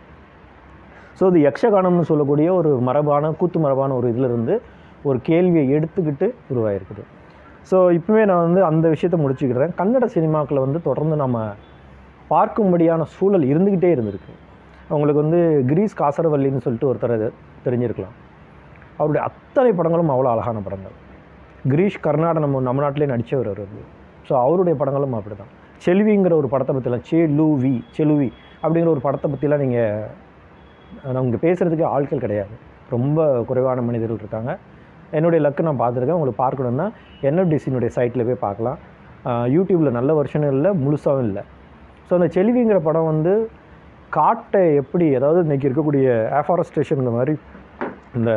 ஸோ இது யக்ஷகானம்னு சொல்லக்கூடிய ஒரு மரபான, கூத்து மரபான ஒரு இதிலிருந்து ஒரு கேள்வியை எடுத்துக்கிட்டு உருவாயிருக்குது. ஸோ இப்போவே நான் வந்து அந்த விஷயத்தை முடிச்சுக்கிறேன். கன்னட சினிமாக்களை வந்து தொடர்ந்து நம்ம பார்க்கும்படியான சூழல் இருந்துக்கிட்டே இருந்திருக்கு. அவங்களுக்கு வந்து கிரீஷ் காசரவல்லின்னு சொல்லிட்டு ஒருத்தர் தெரிஞ்சிருக்கலாம். அவருடைய அத்தனை படங்களும் அவ்வளோ அழகான படங்கள். கிரீஷ் கர்நாடக நம்ம நம்ம நாட்டிலே நடித்தவர் அவர் வந்து. ஸோ அவருடைய படங்களும் அப்படி தான். செல்விங்கிற ஒரு படத்தை பற்றிலாம், செலுவி செலுவி அப்படிங்கிற ஒரு படத்தை பற்றிலாம் நீங்கள் நமக்கு பேசுகிறதுக்கு ஆட்கள் கிடையாது, ரொம்ப குறைவான மனிதர்கள் இருக்காங்க. என்னுடைய லக்கு நான் பார்த்துருக்கேன். உங்களுக்கு பார்க்கணுன்னா என்எஃப்டிசியினுடைய சைட்டில் போய் பார்க்கலாம். யூடியூப்பில் நல்ல வெர்ஷனும் இல்லை, முழுசாகவும் இல்லை. ஸோ அந்த செல்விங்கிற படம் வந்து காட்டை எப்படி, அதாவது இன்றைக்கி இருக்கக்கூடிய ஆஃபாரஸ்ட்ரேஷனுங்கிற மாதிரி இந்த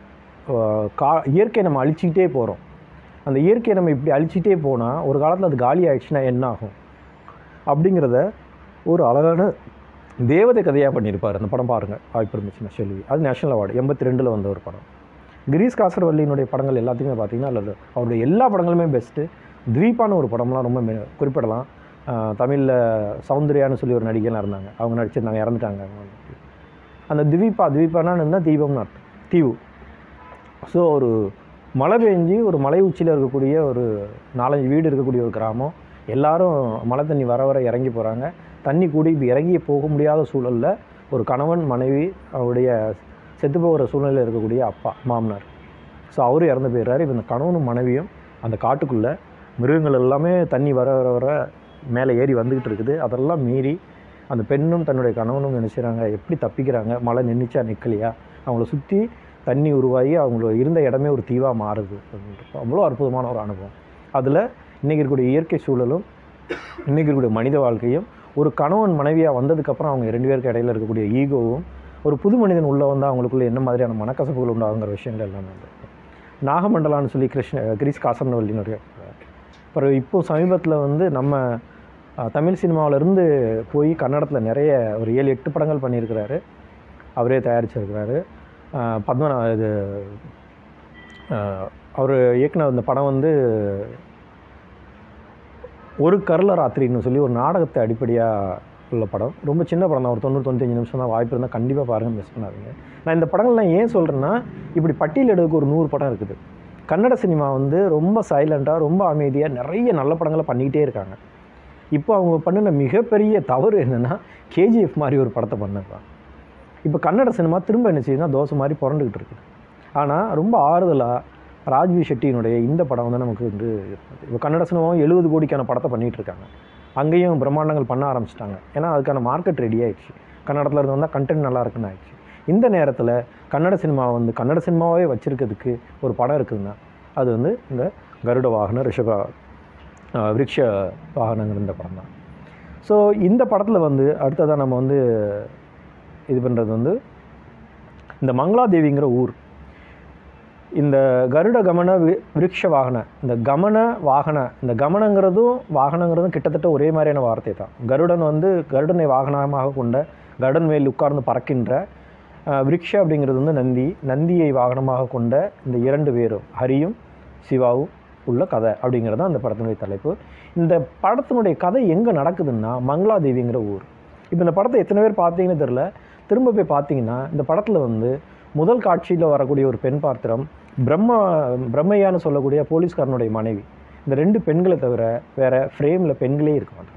கா இயற்கையை நம்ம அழிச்சிக்கிட்டே போகிறோம். அந்த இயற்கையை நம்ம இப்படி அழிச்சிட்டே போனால் ஒரு காலத்தில் அது காலி ஆகிடுச்சுன்னா என்ன ஆகும் அப்படிங்கிறத ஒரு அழகான தேவதை கதையாக பண்ணியிருப்பார். அந்த படம் பாருங்கள், வாய்ப்பு இருந்துச்சுன்னா செல்வி. அது நேஷனல் அவார்டு எண்பத்தி ரெண்டில் வந்த ஒரு படம். கிரீஷ் காசரவல்லியினுடைய படங்கள் எல்லாத்தையுமே பார்த்திங்கன்னா அல்லது அவருடைய எல்லா படங்களுமே பெஸ்ட்டு. த்வீபான ஒரு படம்லாம் ரொம்ப குறிப்பிடலாம். தமிழில் சௌந்தர்யான்னு சொல்லி ஒரு நடிகைலாம் இருந்தாங்க, அவங்க நடிச்சிருந்தாங்க, இறந்துட்டாங்க. அந்த த்வீபா, த்வீபானா இருந்தால் தீபம்னு அர்த்தம், தீவு. ஸோ ஒரு மழை பெஞ்சு ஒரு மலை உச்சியில் இருக்கக்கூடிய ஒரு நாலஞ்சு வீடு இருக்கக்கூடிய ஒரு கிராமம். எல்லாரும் மழை தண்ணி வர வர இறங்கி போகிறாங்க. தண்ணி கூடி இப்போ இறங்கி போக முடியாத சூழலில் ஒரு கணவன் மனைவி அவருடைய செத்து போகிற சூழ்நிலையில் இருக்கக்கூடிய அப்பா மாமனார். ஸோ அவரும் இறந்து போயிடுறாரு. இப்போ இந்த கணவனும் மனைவியும் அந்த காட்டுக்குள்ளே மிருகங்கள் எல்லாமே தண்ணி வர வர வர மேலே ஏறி வந்துக்கிட்டு இருக்குது. அதெல்லாம் மீறி அந்த பெண்ணும் தன்னுடைய கணவனும் நினைச்சாங்க எப்படி தப்பிக்கிறாங்க, மழை நின்றுச்சா நிற்கலையா, அவங்கள சுற்றி தண்ணி உருவாகி அவங்கள இருந்த இடமே ஒரு தீவாக மாறுது. அவ்வளோ அற்புதமான ஒரு அனுபவம். அதில் இன்றைக்கி இருக்கக்கூடிய இயற்கை சூழலும் இன்றைக்கி இருக்கக்கூடிய மனித வாழ்க்கையும் ஒரு கணவன் மனைவியாக வந்ததுக்கப்புறம் அவங்க ரெண்டு பேருக்கு இடையில் இருக்கக்கூடிய ஈகோவும் ஒரு புது மனிதன் உள்ளே வந்தால் அவங்களுக்குள்ள என்ன மாதிரியான மனக்கசப்புகள் உண்டாகுங்கிற விஷயங்கள் எல்லாமே வந்து நாகமண்டலான்னு சொல்லி கிருஷ்ண கிரீஷ் காசர்னவல்லினுடைய. அப்புறம் இப்போது சமீபத்தில் வந்து நம்ம தமிழ் சினிமாவிலேருந்து போய் கன்னடத்தில் நிறைய ஒரு ஏழு எட்டு படங்கள் பண்ணியிருக்கிறாரு. அவரே தயாரிச்சிருக்கிறாரு. பத்மநா இது அவர் இயக்குன அந்த படம் வந்து ஒரு கருள ராத்திரின்னு சொல்லி ஒரு நாடகத்தை அடிப்படையாக உள்ள படம். ரொம்ப சின்ன படம் தான், ஒரு தொண்ணூறு தொண்ணூத்தஞ்சு நிமிஷம் தான். வாய்ப்பு இருந்தால் கண்டிப்பாக பாருங்கள், மிஸ் பண்ணாதீங்க. நான் இந்த படங்கள்லாம் ஏன் சொல்கிறேன்னா, இப்படி பட்டியல் எடுக்க ஒரு நூறு படம் இருக்குது. கன்னட சினிமா வந்து ரொம்ப சைலண்ட்டாக ரொம்ப அமைதியாக நிறைய நல்ல படங்களை பண்ணிக்கிட்டே இருக்காங்க. இப்போ அவங்க பண்ணின மிகப்பெரிய தவறு என்னென்னா, கேஜிஎஃப் மாதிரி ஒரு படத்தை பண்ணதான். இப்போ கன்னட சினிமா திரும்ப என்ன செய்யுதுன்னா தோசை மாதிரி புரண்டுக்கிட்டு இருக்குது. ஆனால் ரொம்ப ஆறுதலாக ராஜ்வி ஷெட்டியினுடைய இந்த படம் வந்து நமக்கு வந்து இருக்குது. இப்போ கன்னட சினிமாவும் எழுபது கோடிக்கான படத்தை பண்ணிகிட்டு இருக்காங்க. அங்கேயும் பிரம்மாண்டங்கள் பண்ண ஆரம்பிச்சிட்டாங்க. ஏன்னா அதுக்கான மார்க்கெட் ரெடி ஆகிடுச்சு. கன்னடத்தில் இருந்து வந்தால் கண்டென்ட் நல்லா இருக்குன்னு ஆயிடுச்சு. இந்த நேரத்தில் கன்னட சினிமாவை வந்து கன்னட சினிமாவே வச்சுருக்கிறதுக்கு ஒரு படம் இருக்குதுன்னா அது வந்து இந்த கருட வாகன ரிஷப விருட்ச வாகனங்கிற இந்த படம் தான். ஸோ இந்த படத்தில் வந்து அடுத்ததாக நம்ம வந்து இது பண்ணுறது வந்து இந்த மங்களாதேவிங்கிற ஊர். இந்த கருட கமன விருட்ச வாகன இந்த கமன வாகன இந்த கமனங்கிறதும் வாகனங்கிறதும் கிட்டத்தட்ட ஒரே மாதிரியான வார்த்தை தான். கருடன் வந்து கருடனை வாகனமாக கொண்ட கருடன் மேல் உட்கார்ந்து பறக்கின்ற, விருட்ச அப்படிங்கிறது வந்து நந்தி, நந்தியை வாகனமாக கொண்ட இந்த இரண்டு பேரும் ஹரியும் சிவாவும் உள்ள கதை அப்படிங்கிறது தான் அந்த படத்தினுடைய தலைப்பு. இந்த படத்தினுடைய கதை எங்கே நடக்குதுன்னா மங்களாதேவிங்கிற ஊர். இப்போ இந்த படத்தை எத்தனை பேர் பார்த்தீங்கன்னு தெரில. திரும்ப போய் பார்த்தீங்கன்னா இந்த படத்தில் வந்து முதல் காட்சியில் வரக்கூடிய ஒரு பெண் பாத்திரம் பிரம்மா பிரம்மையான்னு சொல்லக்கூடிய போலீஸ்காரனுடைய மனைவி. இந்த ரெண்டு பெண்களை தவிர வேறு ஃப்ரேமில் பெண்களே இருக்க மாட்டாங்க.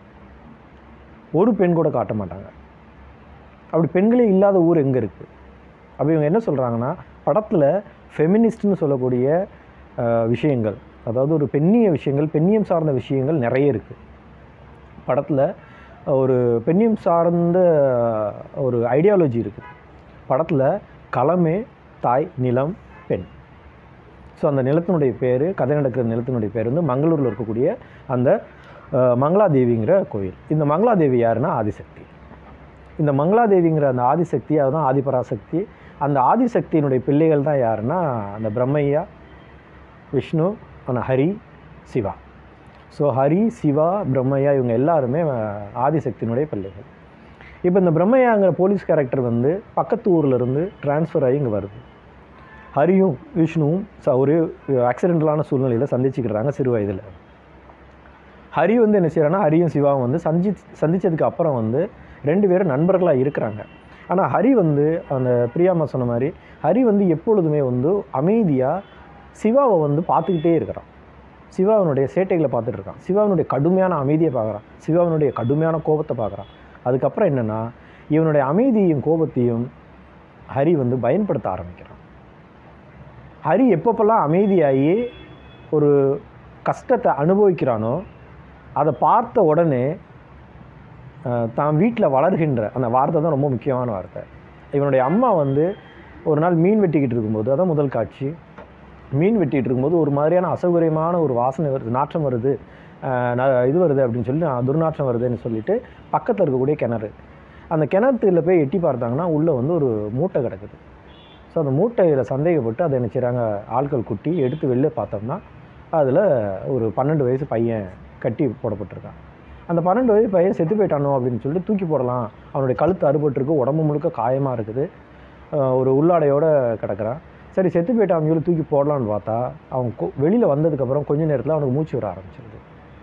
ஒரு பெண் கூட காட்ட மாட்டாங்க. அப்படி பெண்களே இல்லாத ஊர் எங்கே இருக்குது? அப்போ இவங்க என்ன சொல்கிறாங்கன்னா, படத்தில் ஃபெமினிஸ்ட்னு சொல்லக்கூடிய விஷயங்கள், அதாவது ஒரு பெண்ணிய விஷயங்கள், பெண்ணியம் சார்ந்த விஷயங்கள் நிறைய இருக்குது படத்தில். ஒரு பெண்ணியம் சார்ந்த ஒரு ஐடியாலஜி இருக்குது படத்தில். களமே தாய், நிலம், பெண். ஸோ அந்த நிலத்தினுடைய பேர், கதை நடக்கிற நிலத்தினுடைய பேர் வந்து மங்களூரில் இருக்கக்கூடிய அந்த மங்களாதேவிங்கிற கோயில். இந்த மங்களாதேவி யாருன்னா ஆதிசக்தி. இந்த மங்களாதேவிங்கிற அந்த ஆதிசக்தி, அதுதான் ஆதிபராசக்தி. அந்த ஆதிசக்தியினுடைய பிள்ளைகள் தான் யாருன்னா அந்த பிரம்மையா, விஷ்ணு, அந்த ஹரி, சிவா. ஸோ ஹரி, சிவா, பிரம்மையா இவங்க எல்லாருமே ஆதிசக்தியினுடைய பிள்ளைகள். இப்போ இந்த பிரம்மையாங்கிற போலீஸ் கேரக்டர் வந்து பக்கத்து ஊரில் இருந்து டிரான்ஸ்ஃபர் ஆகி இங்கே வருது. ஹரியும் விஷ்ணுவும் ஒரு ஆக்சிடென்டலான சூழ்நிலையில் சந்திச்சுக்கிறாங்க சிறு வயதில். ஹரி வந்து என்ன செய்கிறாங்கன்னா, ஹரியும் சிவாவும் வந்து சந்தி சந்தித்ததுக்கு அப்புறம் வந்து ரெண்டு பேரும் நண்பர்களாக இருக்கிறாங்க. ஆனால் ஹரி வந்து அந்த பிரியாமா சொன்ன மாதிரி ஹரி வந்து எப்பொழுதுமே வந்து அமைதியாக சிவாவை வந்து பார்த்துக்கிட்டே இருக்கிறான். சிவாவினுடைய சேட்டைகளை பார்த்துட்டு இருக்கான். சிவாவினுடைய கடுமையான அமைதியை பார்க்குறான். சிவாவினுடைய கடுமையான கோபத்தை பார்க்குறான். அதுக்கப்புறம் என்னென்னா, இவனுடைய அமைதியும் கோபத்தையும் ஹரி வந்து பயன்படுத்த ஆரம்பிக்கிறான். ஹரி எப்பப்பெல்லாம் அமைதியாகி ஒரு கஷ்டத்தை அனுபவிக்கிறானோ அதை பார்த்த உடனே தான் வீட்டில் வளர்கின்ற அந்த வார்த்தை தான் ரொம்ப முக்கியமான வார்த்தை. இவனுடைய அம்மா வந்து ஒரு நாள் மீன் வெட்டிக்கிட்டு இருக்கும்போது, அதான் முதல் காட்சி, மீன் வெட்டிகிட்டு இருக்கும்போது ஒரு மாதிரியான அசௌகரியமான ஒரு வாசனை வருது, நாற்றம் வருது, இது வருது அப்படின்னு சொல்லி துர்நாற்றம் வருதுன்னு சொல்லிட்டு பக்கத்தில் இருக்கக்கூடிய கிணறு, அந்த கிணத்துல போய் எட்டி பார்த்தாங்கன்னா உள்ளே வந்து ஒரு மூட்டை கிடக்குது. ஸோ அந்த மூட்டையில் சந்தேகப்பட்டு அதை என்ன செய்கிறாங்க, ஆட்கள் குட்டி எடுத்து வெளில பார்த்தோம்னா அதில் ஒரு பன்னெண்டு வயசு பையன் கட்டி போடப்பட்டிருக்கான். அந்த பன்னெண்டு வயசு பையன் செத்து போயிட்டானோ அப்படின்னு சொல்லிட்டு தூக்கி போடலாம். அவனுடைய கழுத்து அறுபட்டுருக்கு, உடம்பு முழுக்க காயமாக இருக்குது, ஒரு உள்ளாடையோடு கிடக்கிறான். சரி செத்து போயிட்டான் சொல்லி தூக்கி போடலான்னு பார்த்தா அவன் வெளியில் வந்ததுக்கப்புறம் கொஞ்ச நேரத்தில் அவனுக்கு மூச்சு வர ஆரம்பிச்சிருது.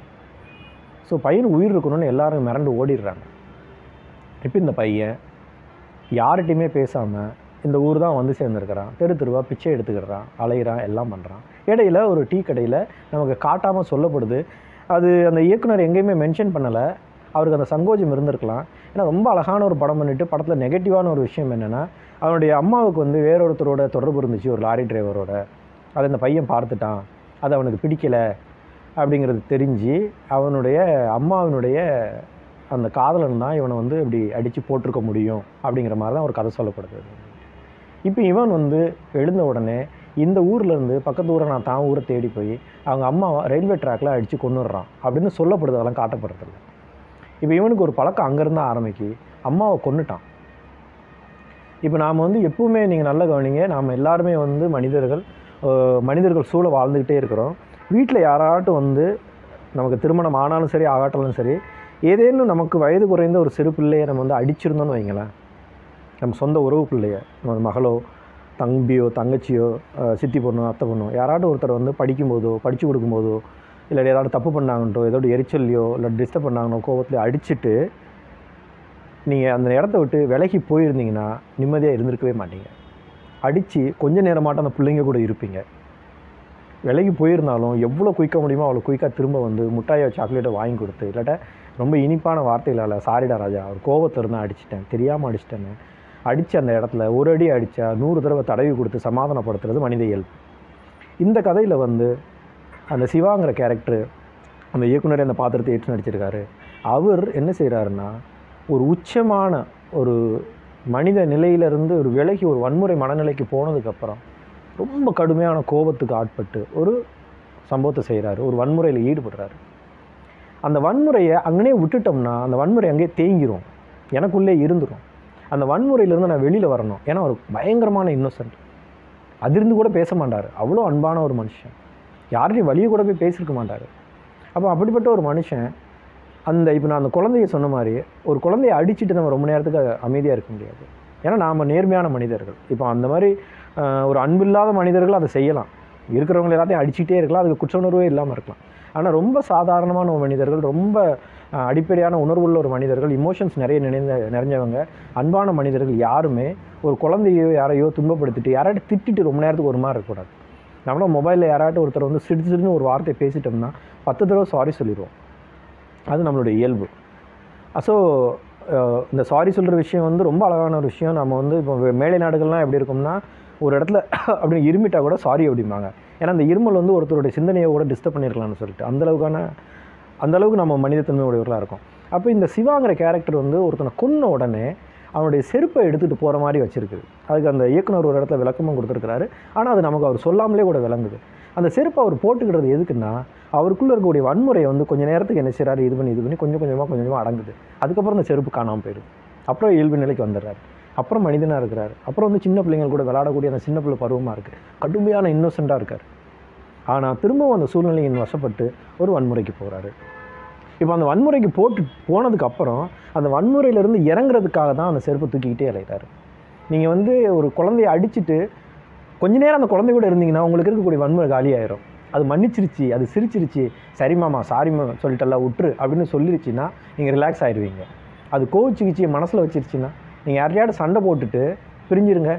ஸோ பையன் உயிர் இருக்கணும்னு எல்லாரும் மிரண்டு ஓடிடுறாங்க. இப்போ இந்த பையன் யார்கிட்டையுமே பேசாமல் இந்த ஊர் தான் வந்து சேர்ந்துருக்கிறான், தெரு தெருவாக பிச்சை எடுத்துக்கிறான், அலைகிறான், எல்லாம் பண்ணுறான். இடையில ஒரு டீ கடையில் நமக்கு காட்டாமல் சொல்லப்படுது. அது அந்த இயக்குனர் எங்கேயுமே மென்ஷன் பண்ணலை, அவருக்கு அந்த சங்கோஜம் இருந்திருக்கலாம். ஏன்னா ரொம்ப அழகான ஒரு படம் பண்ணிவிட்டு படத்தில் நெகட்டிவான ஒரு விஷயம் என்னென்னா, அவனுடைய அம்மாவுக்கு வந்து வேறொருத்தரோட தொடர்பு இருந்துச்சு, ஒரு லாரி டிரைவரோட. அதை அந்த பையன் பார்த்துட்டான், அது அவனுக்கு பிடிக்கலை அப்படிங்கிறது தெரிஞ்சு அவனுடைய அம்மாவினுடைய அந்த காதலன் தான் இவனை வந்து இப்படி அடித்து போட்டிருக்க முடியும் அப்படிங்கிற மாதிரி தான் ஒரு கதை சொல்லப்படுது. இப்போ இவன் வந்து எழுந்த உடனே இந்த ஊர்லேருந்து பக்கத்து ஊரை நான் தான் ஊரை தேடி போய் அவங்க அம்மாவை ரயில்வே ட்ராக்கில் அடித்து கொண்டுடுறான் அப்படின்னு சொல்லப்படுது, அதெல்லாம் காட்டப்படுறதில்ல. இப்போ இவனுக்கு ஒரு பழக்கம் அங்கேருந்து ஆரம்பிக்கி அம்மாவை கொன்னுட்டான். இப்போ நாம் வந்து எப்பவுமே நீங்கள் நல்லா கவனிங்க, நாம் எல்லாருமே வந்து மனிதர்கள் மனிதர்கள் சூழ வாழ்ந்துக்கிட்டே இருக்கிறோம். வீட்டில் யாராட்டும் வந்து நமக்கு திருமணம் ஆனாலும் சரி ஆகாட்டாலும் சரி, ஏதேனும் நமக்கு வயது குறைந்த ஒரு சிறு பிள்ளையை நம்ம வந்து அடிச்சிருந்தோன்னு வைங்களேன், நம்ம சொந்த உறவு பிள்ளைய, நம்ம மகளோ தம்பியோ தங்கச்சியோ சித்தி பொண்ணோ அத்தை பொண்ணோ யாராட்டும் ஒருத்தர் வந்து படிக்கும்போதோ படித்து கொடுக்கும்போதோ இல்லை ஏதாவது தப்பு பண்ணாங்கன்ட்டோ ஏதோட எரிச்சல்லையோ இல்லை டிஸ்டர்ப் பண்ணாங்கன்னோ கோபத்தில் அடிச்சுட்டு நீங்கள் அந்த இடத்த விட்டு விலகி போயிருந்தீங்கன்னா நிம்மதியாக இருந்திருக்கவே மாட்டீங்க. அடித்து கொஞ்ச நேரமாட்டம் அந்த பிள்ளைங்க கூட இருப்பீங்க. விலகி போயிருந்தாலும் எவ்வளோ குயிக்க முடியுமோ அவ்வளோ குயிக்காக திரும்ப வந்து முட்டாயோ சாக்லேட்டோ வாங்கி கொடுத்து, இல்லாட்ட ரொம்ப இனிப்பான வார்த்தைகளால் சாரிடா ராஜா ஒரு கோபத்தில் இருந்தால் அடிச்சிட்டேன், தெரியாமல் அடிச்சிட்டேன்னு அடித்து அந்த இடத்துல ஒரு அடி அடித்தா நூறு தடவை தடவி கொடுத்து சமாதானப்படுத்துறது மனித இயல்பு. இந்த கதையில் வந்து அந்த சிவாங்கிற கேரக்டர் அந்த இயக்குனர் அந்த பாத்திரத்தை ஏற்று நடிச்சிருக்காரு. அவர் என்ன செய்கிறாருன்னா, ஒரு உச்சமான ஒரு மனித நிலையிலிருந்து ஒரு விலகி ஒரு வன்முறை மனநிலைக்கு போனதுக்கப்புறம் ரொம்ப கடுமையான கோபத்துக்கு ஆட்பட்டு ஒரு சம்பவத்தை செய்கிறாரு, ஒரு வன்முறையில் ஈடுபடுறாரு. அந்த வன்முறையை அங்கனே விட்டுட்டோம்னா அந்த வன்முறை அங்கேயே தேங்கிரும், எனக்குள்ளே இருந்துடும். அந்த வன்முறையிலேருந்து நான் வெளியில் வரணும். ஏன்னா ஒரு பயங்கரமான இன்னோசன்ட், அதிர்ந்து கூட பேச மாட்டார், அவ்வளோ அன்பான ஒரு மனுஷன், யார்கிட்டையும் வழியை கூட போய் பேசியிருக்க மாட்டார். அப்போ அப்படிப்பட்ட ஒரு மனுஷன் அந்த இப்போ நான் அந்த குழந்தைய சொன்ன மாதிரி ஒரு குழந்தைய அடிச்சுட்டு நம்ம ரொம்ப நேரத்துக்கு அமைதியாக இருக்க முடியாது. ஏன்னா நாம் நேர்மையான மனிதர்கள். இப்போ அந்த மாதிரி ஒரு அன்பில்லாத மனிதர்கள் அதை செய்யலாம், இருக்கிறவங்க எல்லாத்தையும் அடிச்சுட்டே இருக்கலாம், அதுக்கு குற்ற உணர்வே இல்லாமல் இருக்கலாம். ஆனால் ரொம்ப சாதாரணமான ஒரு மனிதர்கள், ரொம்ப அடிப்படையான உணர்வுள்ள ஒரு மனிதர்கள், இமோஷன்ஸ் நிறைய நினைந்த நிறைஞ்சவங்க அன்பான மனிதர்கள் யாருமே ஒரு குழந்தையோ யாரையோ துன்பப்படுத்திட்டு யாராட்டும் திட்டிட்டு ரொம்ப நேரத்துக்கு ஒரு மாதிரி இருக்கக்கூடாது. நம்மளும் மொபைலில் யாராட்டும் ஒருத்தர் வந்து சிடு சிடுன்னு ஒரு வார்த்தை பேசிட்டோம்னா பத்து தடவை சாரி சொல்லிடுவோம், அது நம்மளுடைய இயல்பு. ஸோ இந்த சாரி சொல்கிற விஷயம் வந்து ரொம்ப அழகான ஒரு விஷயம். நம்ம வந்து இப்போ மேலை நாடுகள்லாம் எப்படி இருக்கும்னா ஒரு இடத்துல அப்படி இருமிட்டால் கூட சாரி அப்படிம்பாங்க. ஏன்னா அந்த இருமல் வந்து ஒருத்தருடைய சிந்தனையை கூட டிஸ்டர்ப் பண்ணியிருக்கலாம்னு சொல்லிட்டு அந்தளவுக்கான அந்தளவுக்கு நம்ம மனிதத்தன்மை உடையவர்களாக இருக்கும். அப்போ இந்த சிவாங்கிற கேரக்டர் வந்து ஒருத்தனை கொன்ன உடனே அவனுடைய செருப்பை எடுத்துகிட்டு போகிற மாதிரி வச்சுருக்குது. அதுக்கு அந்த இயக்குனர் ஒரு இடத்துல விளக்கமும் கொடுத்துருக்கிறாரு. ஆனால் அது நமக்கு அவர் சொல்லாமலே கூட விளங்குது. அந்த செருப்பை அவர் போட்டுக்கிறது எதுக்குன்னா அவருக்குள்ளே இருக்கக்கூடிய வன்முறையை வந்து கொஞ்சம் நேரத்துக்கு என்ன செய்கிறாரு, இது பண்ணி இது பண்ணி கொஞ்சம் கொஞ்சமாக கொஞ்சம் கொஞ்சமாக அடங்குது. அதுக்கப்புறம் அந்த செருப்பு காணாமல் போயிடுது. அப்புறம் இயல்பு நிலைக்கு வந்துடுறாரு. அப்புறம் மனிதனாக இருக்கிறார். அப்புறம் வந்து சின்ன பிள்ளைங்க கூட விளையாடக்கூடிய அந்த சின்ன பிள்ளை பருவமாக இருக்குது, கடுமையான இன்னோசென்ட்டாக இருக்கார். ஆனால் திரும்பவும் அந்த சூழ்நிலையின் வசப்பட்டு ஒரு வன்முறைக்கு போகிறாரு. இப்போ அந்த வன்முறைக்கு போட்டு போனதுக்கப்புறம் அந்த வன்முறையிலேருந்து இறங்குறதுக்காக தான் அந்த செருப்பை தூக்கிக்கிட்டே அலைகிறாரு. நீங்கள் வந்து ஒரு குழந்தைய அடிச்சுட்டு கொஞ்ச நேரம் அந்த குழந்தை கூட இருந்தீங்கன்னா உங்களுக்கு இருக்கக்கூடிய வன்முறை காலியாயிரும். அது மன்னிச்சிருச்சு, அது சிரிச்சிருச்சு, சரி மாமா சாரி மாமா சொல்லிட்டெல்லாம் விட்டுரு அப்படின்னு சொல்லிருச்சுன்னா நீங்கள் ரிலாக்ஸ் ஆகிடுவீங்க. அது கோவிச்சுக்கிச்சு மனசில் வச்சிருச்சுன்னா நீங்கள் யார்ட்டையாவது சண்டை போட்டுட்டு பிரிஞ்சிருங்க,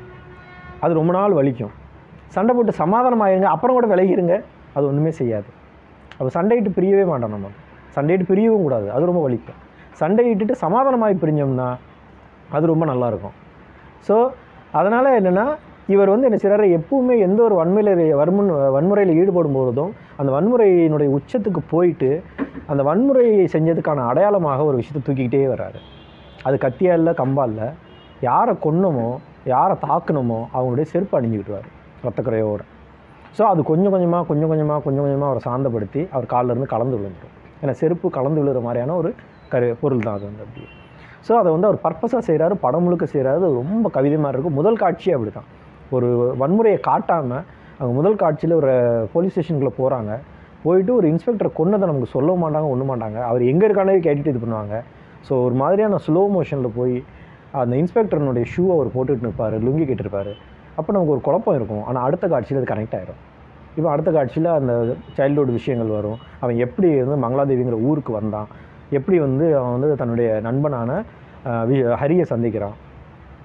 அது ரொம்ப நாள் வலிக்கும். சண்டை போட்டு சமாதானம் ஆயிருங்க, அப்புறம் கூட விலகிருங்க, அது ஒன்றுமே செய்யாது. அப்போ சண்டையிட்டு பிரியவே மாட்டோம், நம்ம சண்டையிட்டு பிரியவும் கூடாது, அது ரொம்ப வலிக்கும். சண்டையிட்டுட்டு சமாதானமாகி பிரிஞ்சோம்னா அது ரொம்ப நல்லாயிருக்கும். ஸோ அதனால் என்னென்னா இவர் வந்து என்ன செய்கிறாரு, எப்பவுமே எந்த ஒரு வன்முறையில் வன்முன் வன்முறையில் ஈடுபடும் போதும் அந்த வன்முறையினுடைய உச்சத்துக்கு போயிட்டு அந்த வன்முறையை செஞ்சதுக்கான அடையாளமாக ஒரு விஷயத்தை தூக்கிக்கிட்டே வர்றாரு. அது கத்தியா இல்லை கம்பா இல்லை, யாரை கொன்னமோ யாரை தாக்கணுமோ அவங்களுடைய செருப்பு அணிஞ்சிக்கிட்டுவார் ரத்தக்கரையோடு. ஸோ அது கொஞ்சம் கொஞ்சமாக கொஞ்சம் கொஞ்சமாக கொஞ்சம் கொஞ்சமாக அவரை சாந்தப்படுத்தி அவர் காலிலேருந்து கலந்து விழுந்துடும். ஏன்னா செருப்பு கலந்து விழுகிற மாதிரியான ஒரு கரு பொருள் தான் அது வந்து அப்படி. ஸோ அதை வந்து அவர் பர்பஸாக செய்கிறாரு, படம் முழுக்க செய்கிறாரு. அது ரொம்ப கவிதை மாதிரி இருக்கும். முதல் காட்சியே அப்படி தான், ஒரு வன்முறையை காட்டாமல் அவங்க முதல் காட்சியில் ஒரு போலீஸ் ஸ்டேஷனுக்குள்ளே போகிறாங்க. போயிட்டு ஒரு இன்ஸ்பெக்டரை கொன்னதை நமக்கு சொல்ல மாட்டாங்க, ஒன்றும் மாட்டாங்க, அவர் எங்கே இருக்கானே கேட்டுட்டு இது பண்ணுவாங்க. ஸோ ஒரு மாதிரியான ஸ்லோ மோஷனில் போய் அந்த இன்ஸ்பெக்டர்னுடைய ஷூவை அவர் போட்டுட்டு நிற்பார், லுங்கி கேட்டிருப்பார். அப்போ நமக்கு ஒரு குழப்பம் இருக்கும். ஆனால் அடுத்த காட்சியில் அது கனெக்ட் ஆகிடும். இப்போ அடுத்த காட்சியில் அந்த சைல்டுஹுட் விஷயங்கள் வரும். அவன் எப்படி வந்து மங்களாதேவிங்கிற ஊருக்கு வந்தான், எப்படி வந்து அவன் வந்து தன்னுடைய நண்பனான ஹரியை சந்திக்கிறான்,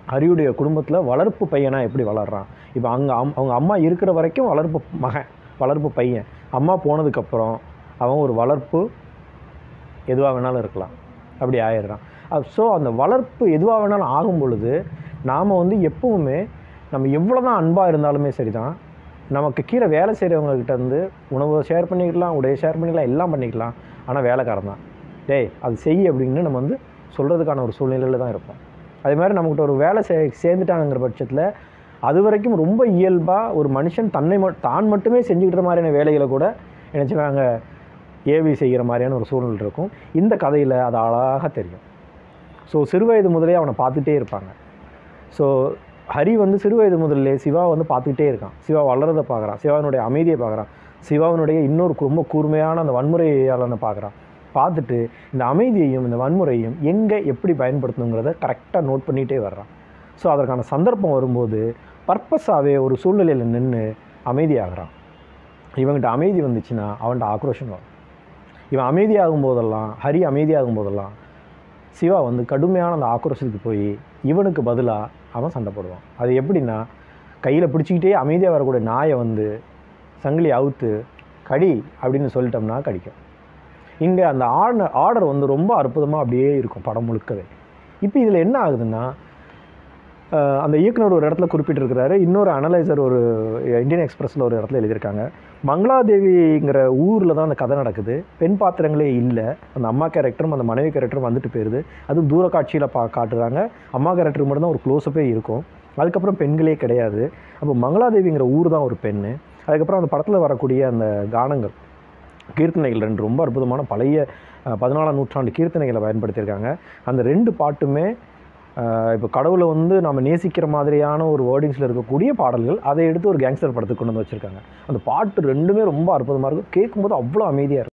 ஹரியுடைய குடும்பத்தில் வளர்ப்பு பையனாக எப்படி வளர்றான். இப்போ அங்கே அம் அவங்க அம்மா இருக்கிற வரைக்கும் வளர்ப்பு மகன், வளர்ப்பு பையன். அம்மா போனதுக்கப்புறம் அவன் ஒரு வளர்ப்பு எதுவாக வேணாலும் இருக்கலாம், அப்படி ஆயிடுறான். ஸோ அந்த வளர்ப்பு எதுவாக வேணாலும் ஆகும் பொழுது நாம் வந்து எப்பவுமே நம்ம எவ்வளோ தான் அன்பாக இருந்தாலுமே சரி தான், நமக்கு கீழே வேலை செய்கிறவங்கக்கிட்ட இருந்து உணவை ஷேர் பண்ணிக்கலாம், உடைய ஷேர் பண்ணிக்கலாம், எல்லாம் பண்ணிக்கலாம். ஆனால் வேலைக்காரன் தான், டேய் அது செய் அப்படின்னு நம்ம வந்து சொல்கிறதுக்கான ஒரு சூழ்நிலையில் தான் இருப்போம். அதே மாதிரி நம்மக்கிட்ட ஒரு வேலை சே சேர்ந்துட்டாங்கிற பட்சத்தில் அது வரைக்கும் ரொம்ப இயல்பாக ஒரு மனுஷன் தன்னை ம தான் மட்டுமே செஞ்சுக்கிற மாதிரியான வேலைகளை கூட நினச்சிவாங்க ஏவி செய்கிற மாதிரியான ஒரு சூழ்நிலை இருக்கும். இந்த கதையில் அது அழகாக தெரியும். ஸோ சிறுவயது முதலே அவனை பார்த்துட்டே இருப்பாங்க. ஸோ ஹரி வந்து சிறுவயது முதல்லே சிவா வந்து பார்த்துக்கிட்டே இருக்கான். சிவா வளர்றதை பார்க்குறான், சிவாவினுடைய அமைதியை பார்க்குறான், சிவாவினுடைய இன்னொரு ரொம்ப கூர்மையான அந்த வன்முறையாளனை பார்க்குறான். பார்த்துட்டு இந்த அமைதியையும் இந்த வன்முறையும் எங்கே எப்படி பயன்படுத்தணுங்கிறத கரெக்டாக நோட் பண்ணிகிட்டே வர்றான். ஸோ அதற்கான சந்தர்ப்பம் வரும்போது பர்பஸாகவே ஒரு சூழ்நிலையில் நின்று அமைதியாகிறான். இவன்கிட்ட அமைதி வந்துச்சுன்னா அவன்கிட்ட ஆக்ரோஷம் வரும். இவன் அமைதியாகும் போதெல்லாம், ஹரி அமைதியாகும் போதெல்லாம் சிவா வந்து கடுமையான அந்த ஆக்ரோஷத்துக்கு போய் இவனுக்கு பதிலாக அவன் சண்டை போடுவான். அது எப்படின்னா, கையில் பிடிச்சிக்கிட்டே அமைதியாக வரக்கூடிய நாயை வந்து சங்கிலி அவுத்து கடி அப்படின்னு சொல்லிட்டோம்னா கடிக்கும். இங்கே அந்த ஆர்டர் ஆர்டர் வந்து ரொம்ப அற்புதமாக அப்படியே இருக்கும் படம் முழுக்கவே. இப்போ இதில் என்ன ஆகுதுன்னா, அந்த இயக்குனர் ஒரு இடத்துல குறிப்பிட்டிருக்கிறாரு, இன்னொரு அனலைசர் ஒரு இந்தியன் எக்ஸ்பிரஸில் ஒரு இடத்துல எழுதியிருக்காங்க, மங்களாதேவிங்கிற ஊரில் தான் அந்த கதை நடக்குது, பெண் பாத்திரங்களே இல்லை, அந்த அம்மா கேரக்டரும் அந்த மனைவி கேரக்டரும் வந்துட்டு போயிடுது, அதுவும் தூர காட்சியில் பா காட்டுறாங்க. அம்மா கேரக்டர் மட்டும்தான் ஒரு க்ளோஸப்பே இருக்கும், அதுக்கப்புறம் பெண்களே கிடையாது. அப்போ மங்களாதேவிங்கிற ஊர் தான் ஒரு பெண். அதுக்கப்புறம் அந்த படத்தில் வரக்கூடிய அந்த கானங்கள், கீர்த்தனைகள் ரெண்டு ரொம்ப அற்புதமான பழைய பதினாலாம் நூற்றாண்டு கீர்த்தனைகளை பயன்படுத்தியிருக்காங்க. அந்த ரெண்டு பாட்டுமே இப்போ கடவுளை வந்து நம்ம நேசிக்கிற மாதிரியான ஒரு வேர்டிங்ஸில் இருக்கக்கூடிய பாடல்கள், அதை எடுத்து ஒரு கேங்ஸ்டர் படத்துக்கு கொண்டு வந்து வச்சுருக்காங்க. அந்த பாட்டு ரெண்டுமே ரொம்ப அற்புதமாக இருக்கும், கேட்கும்போது அவ்வளோ அமைதியாக இருக்கும்.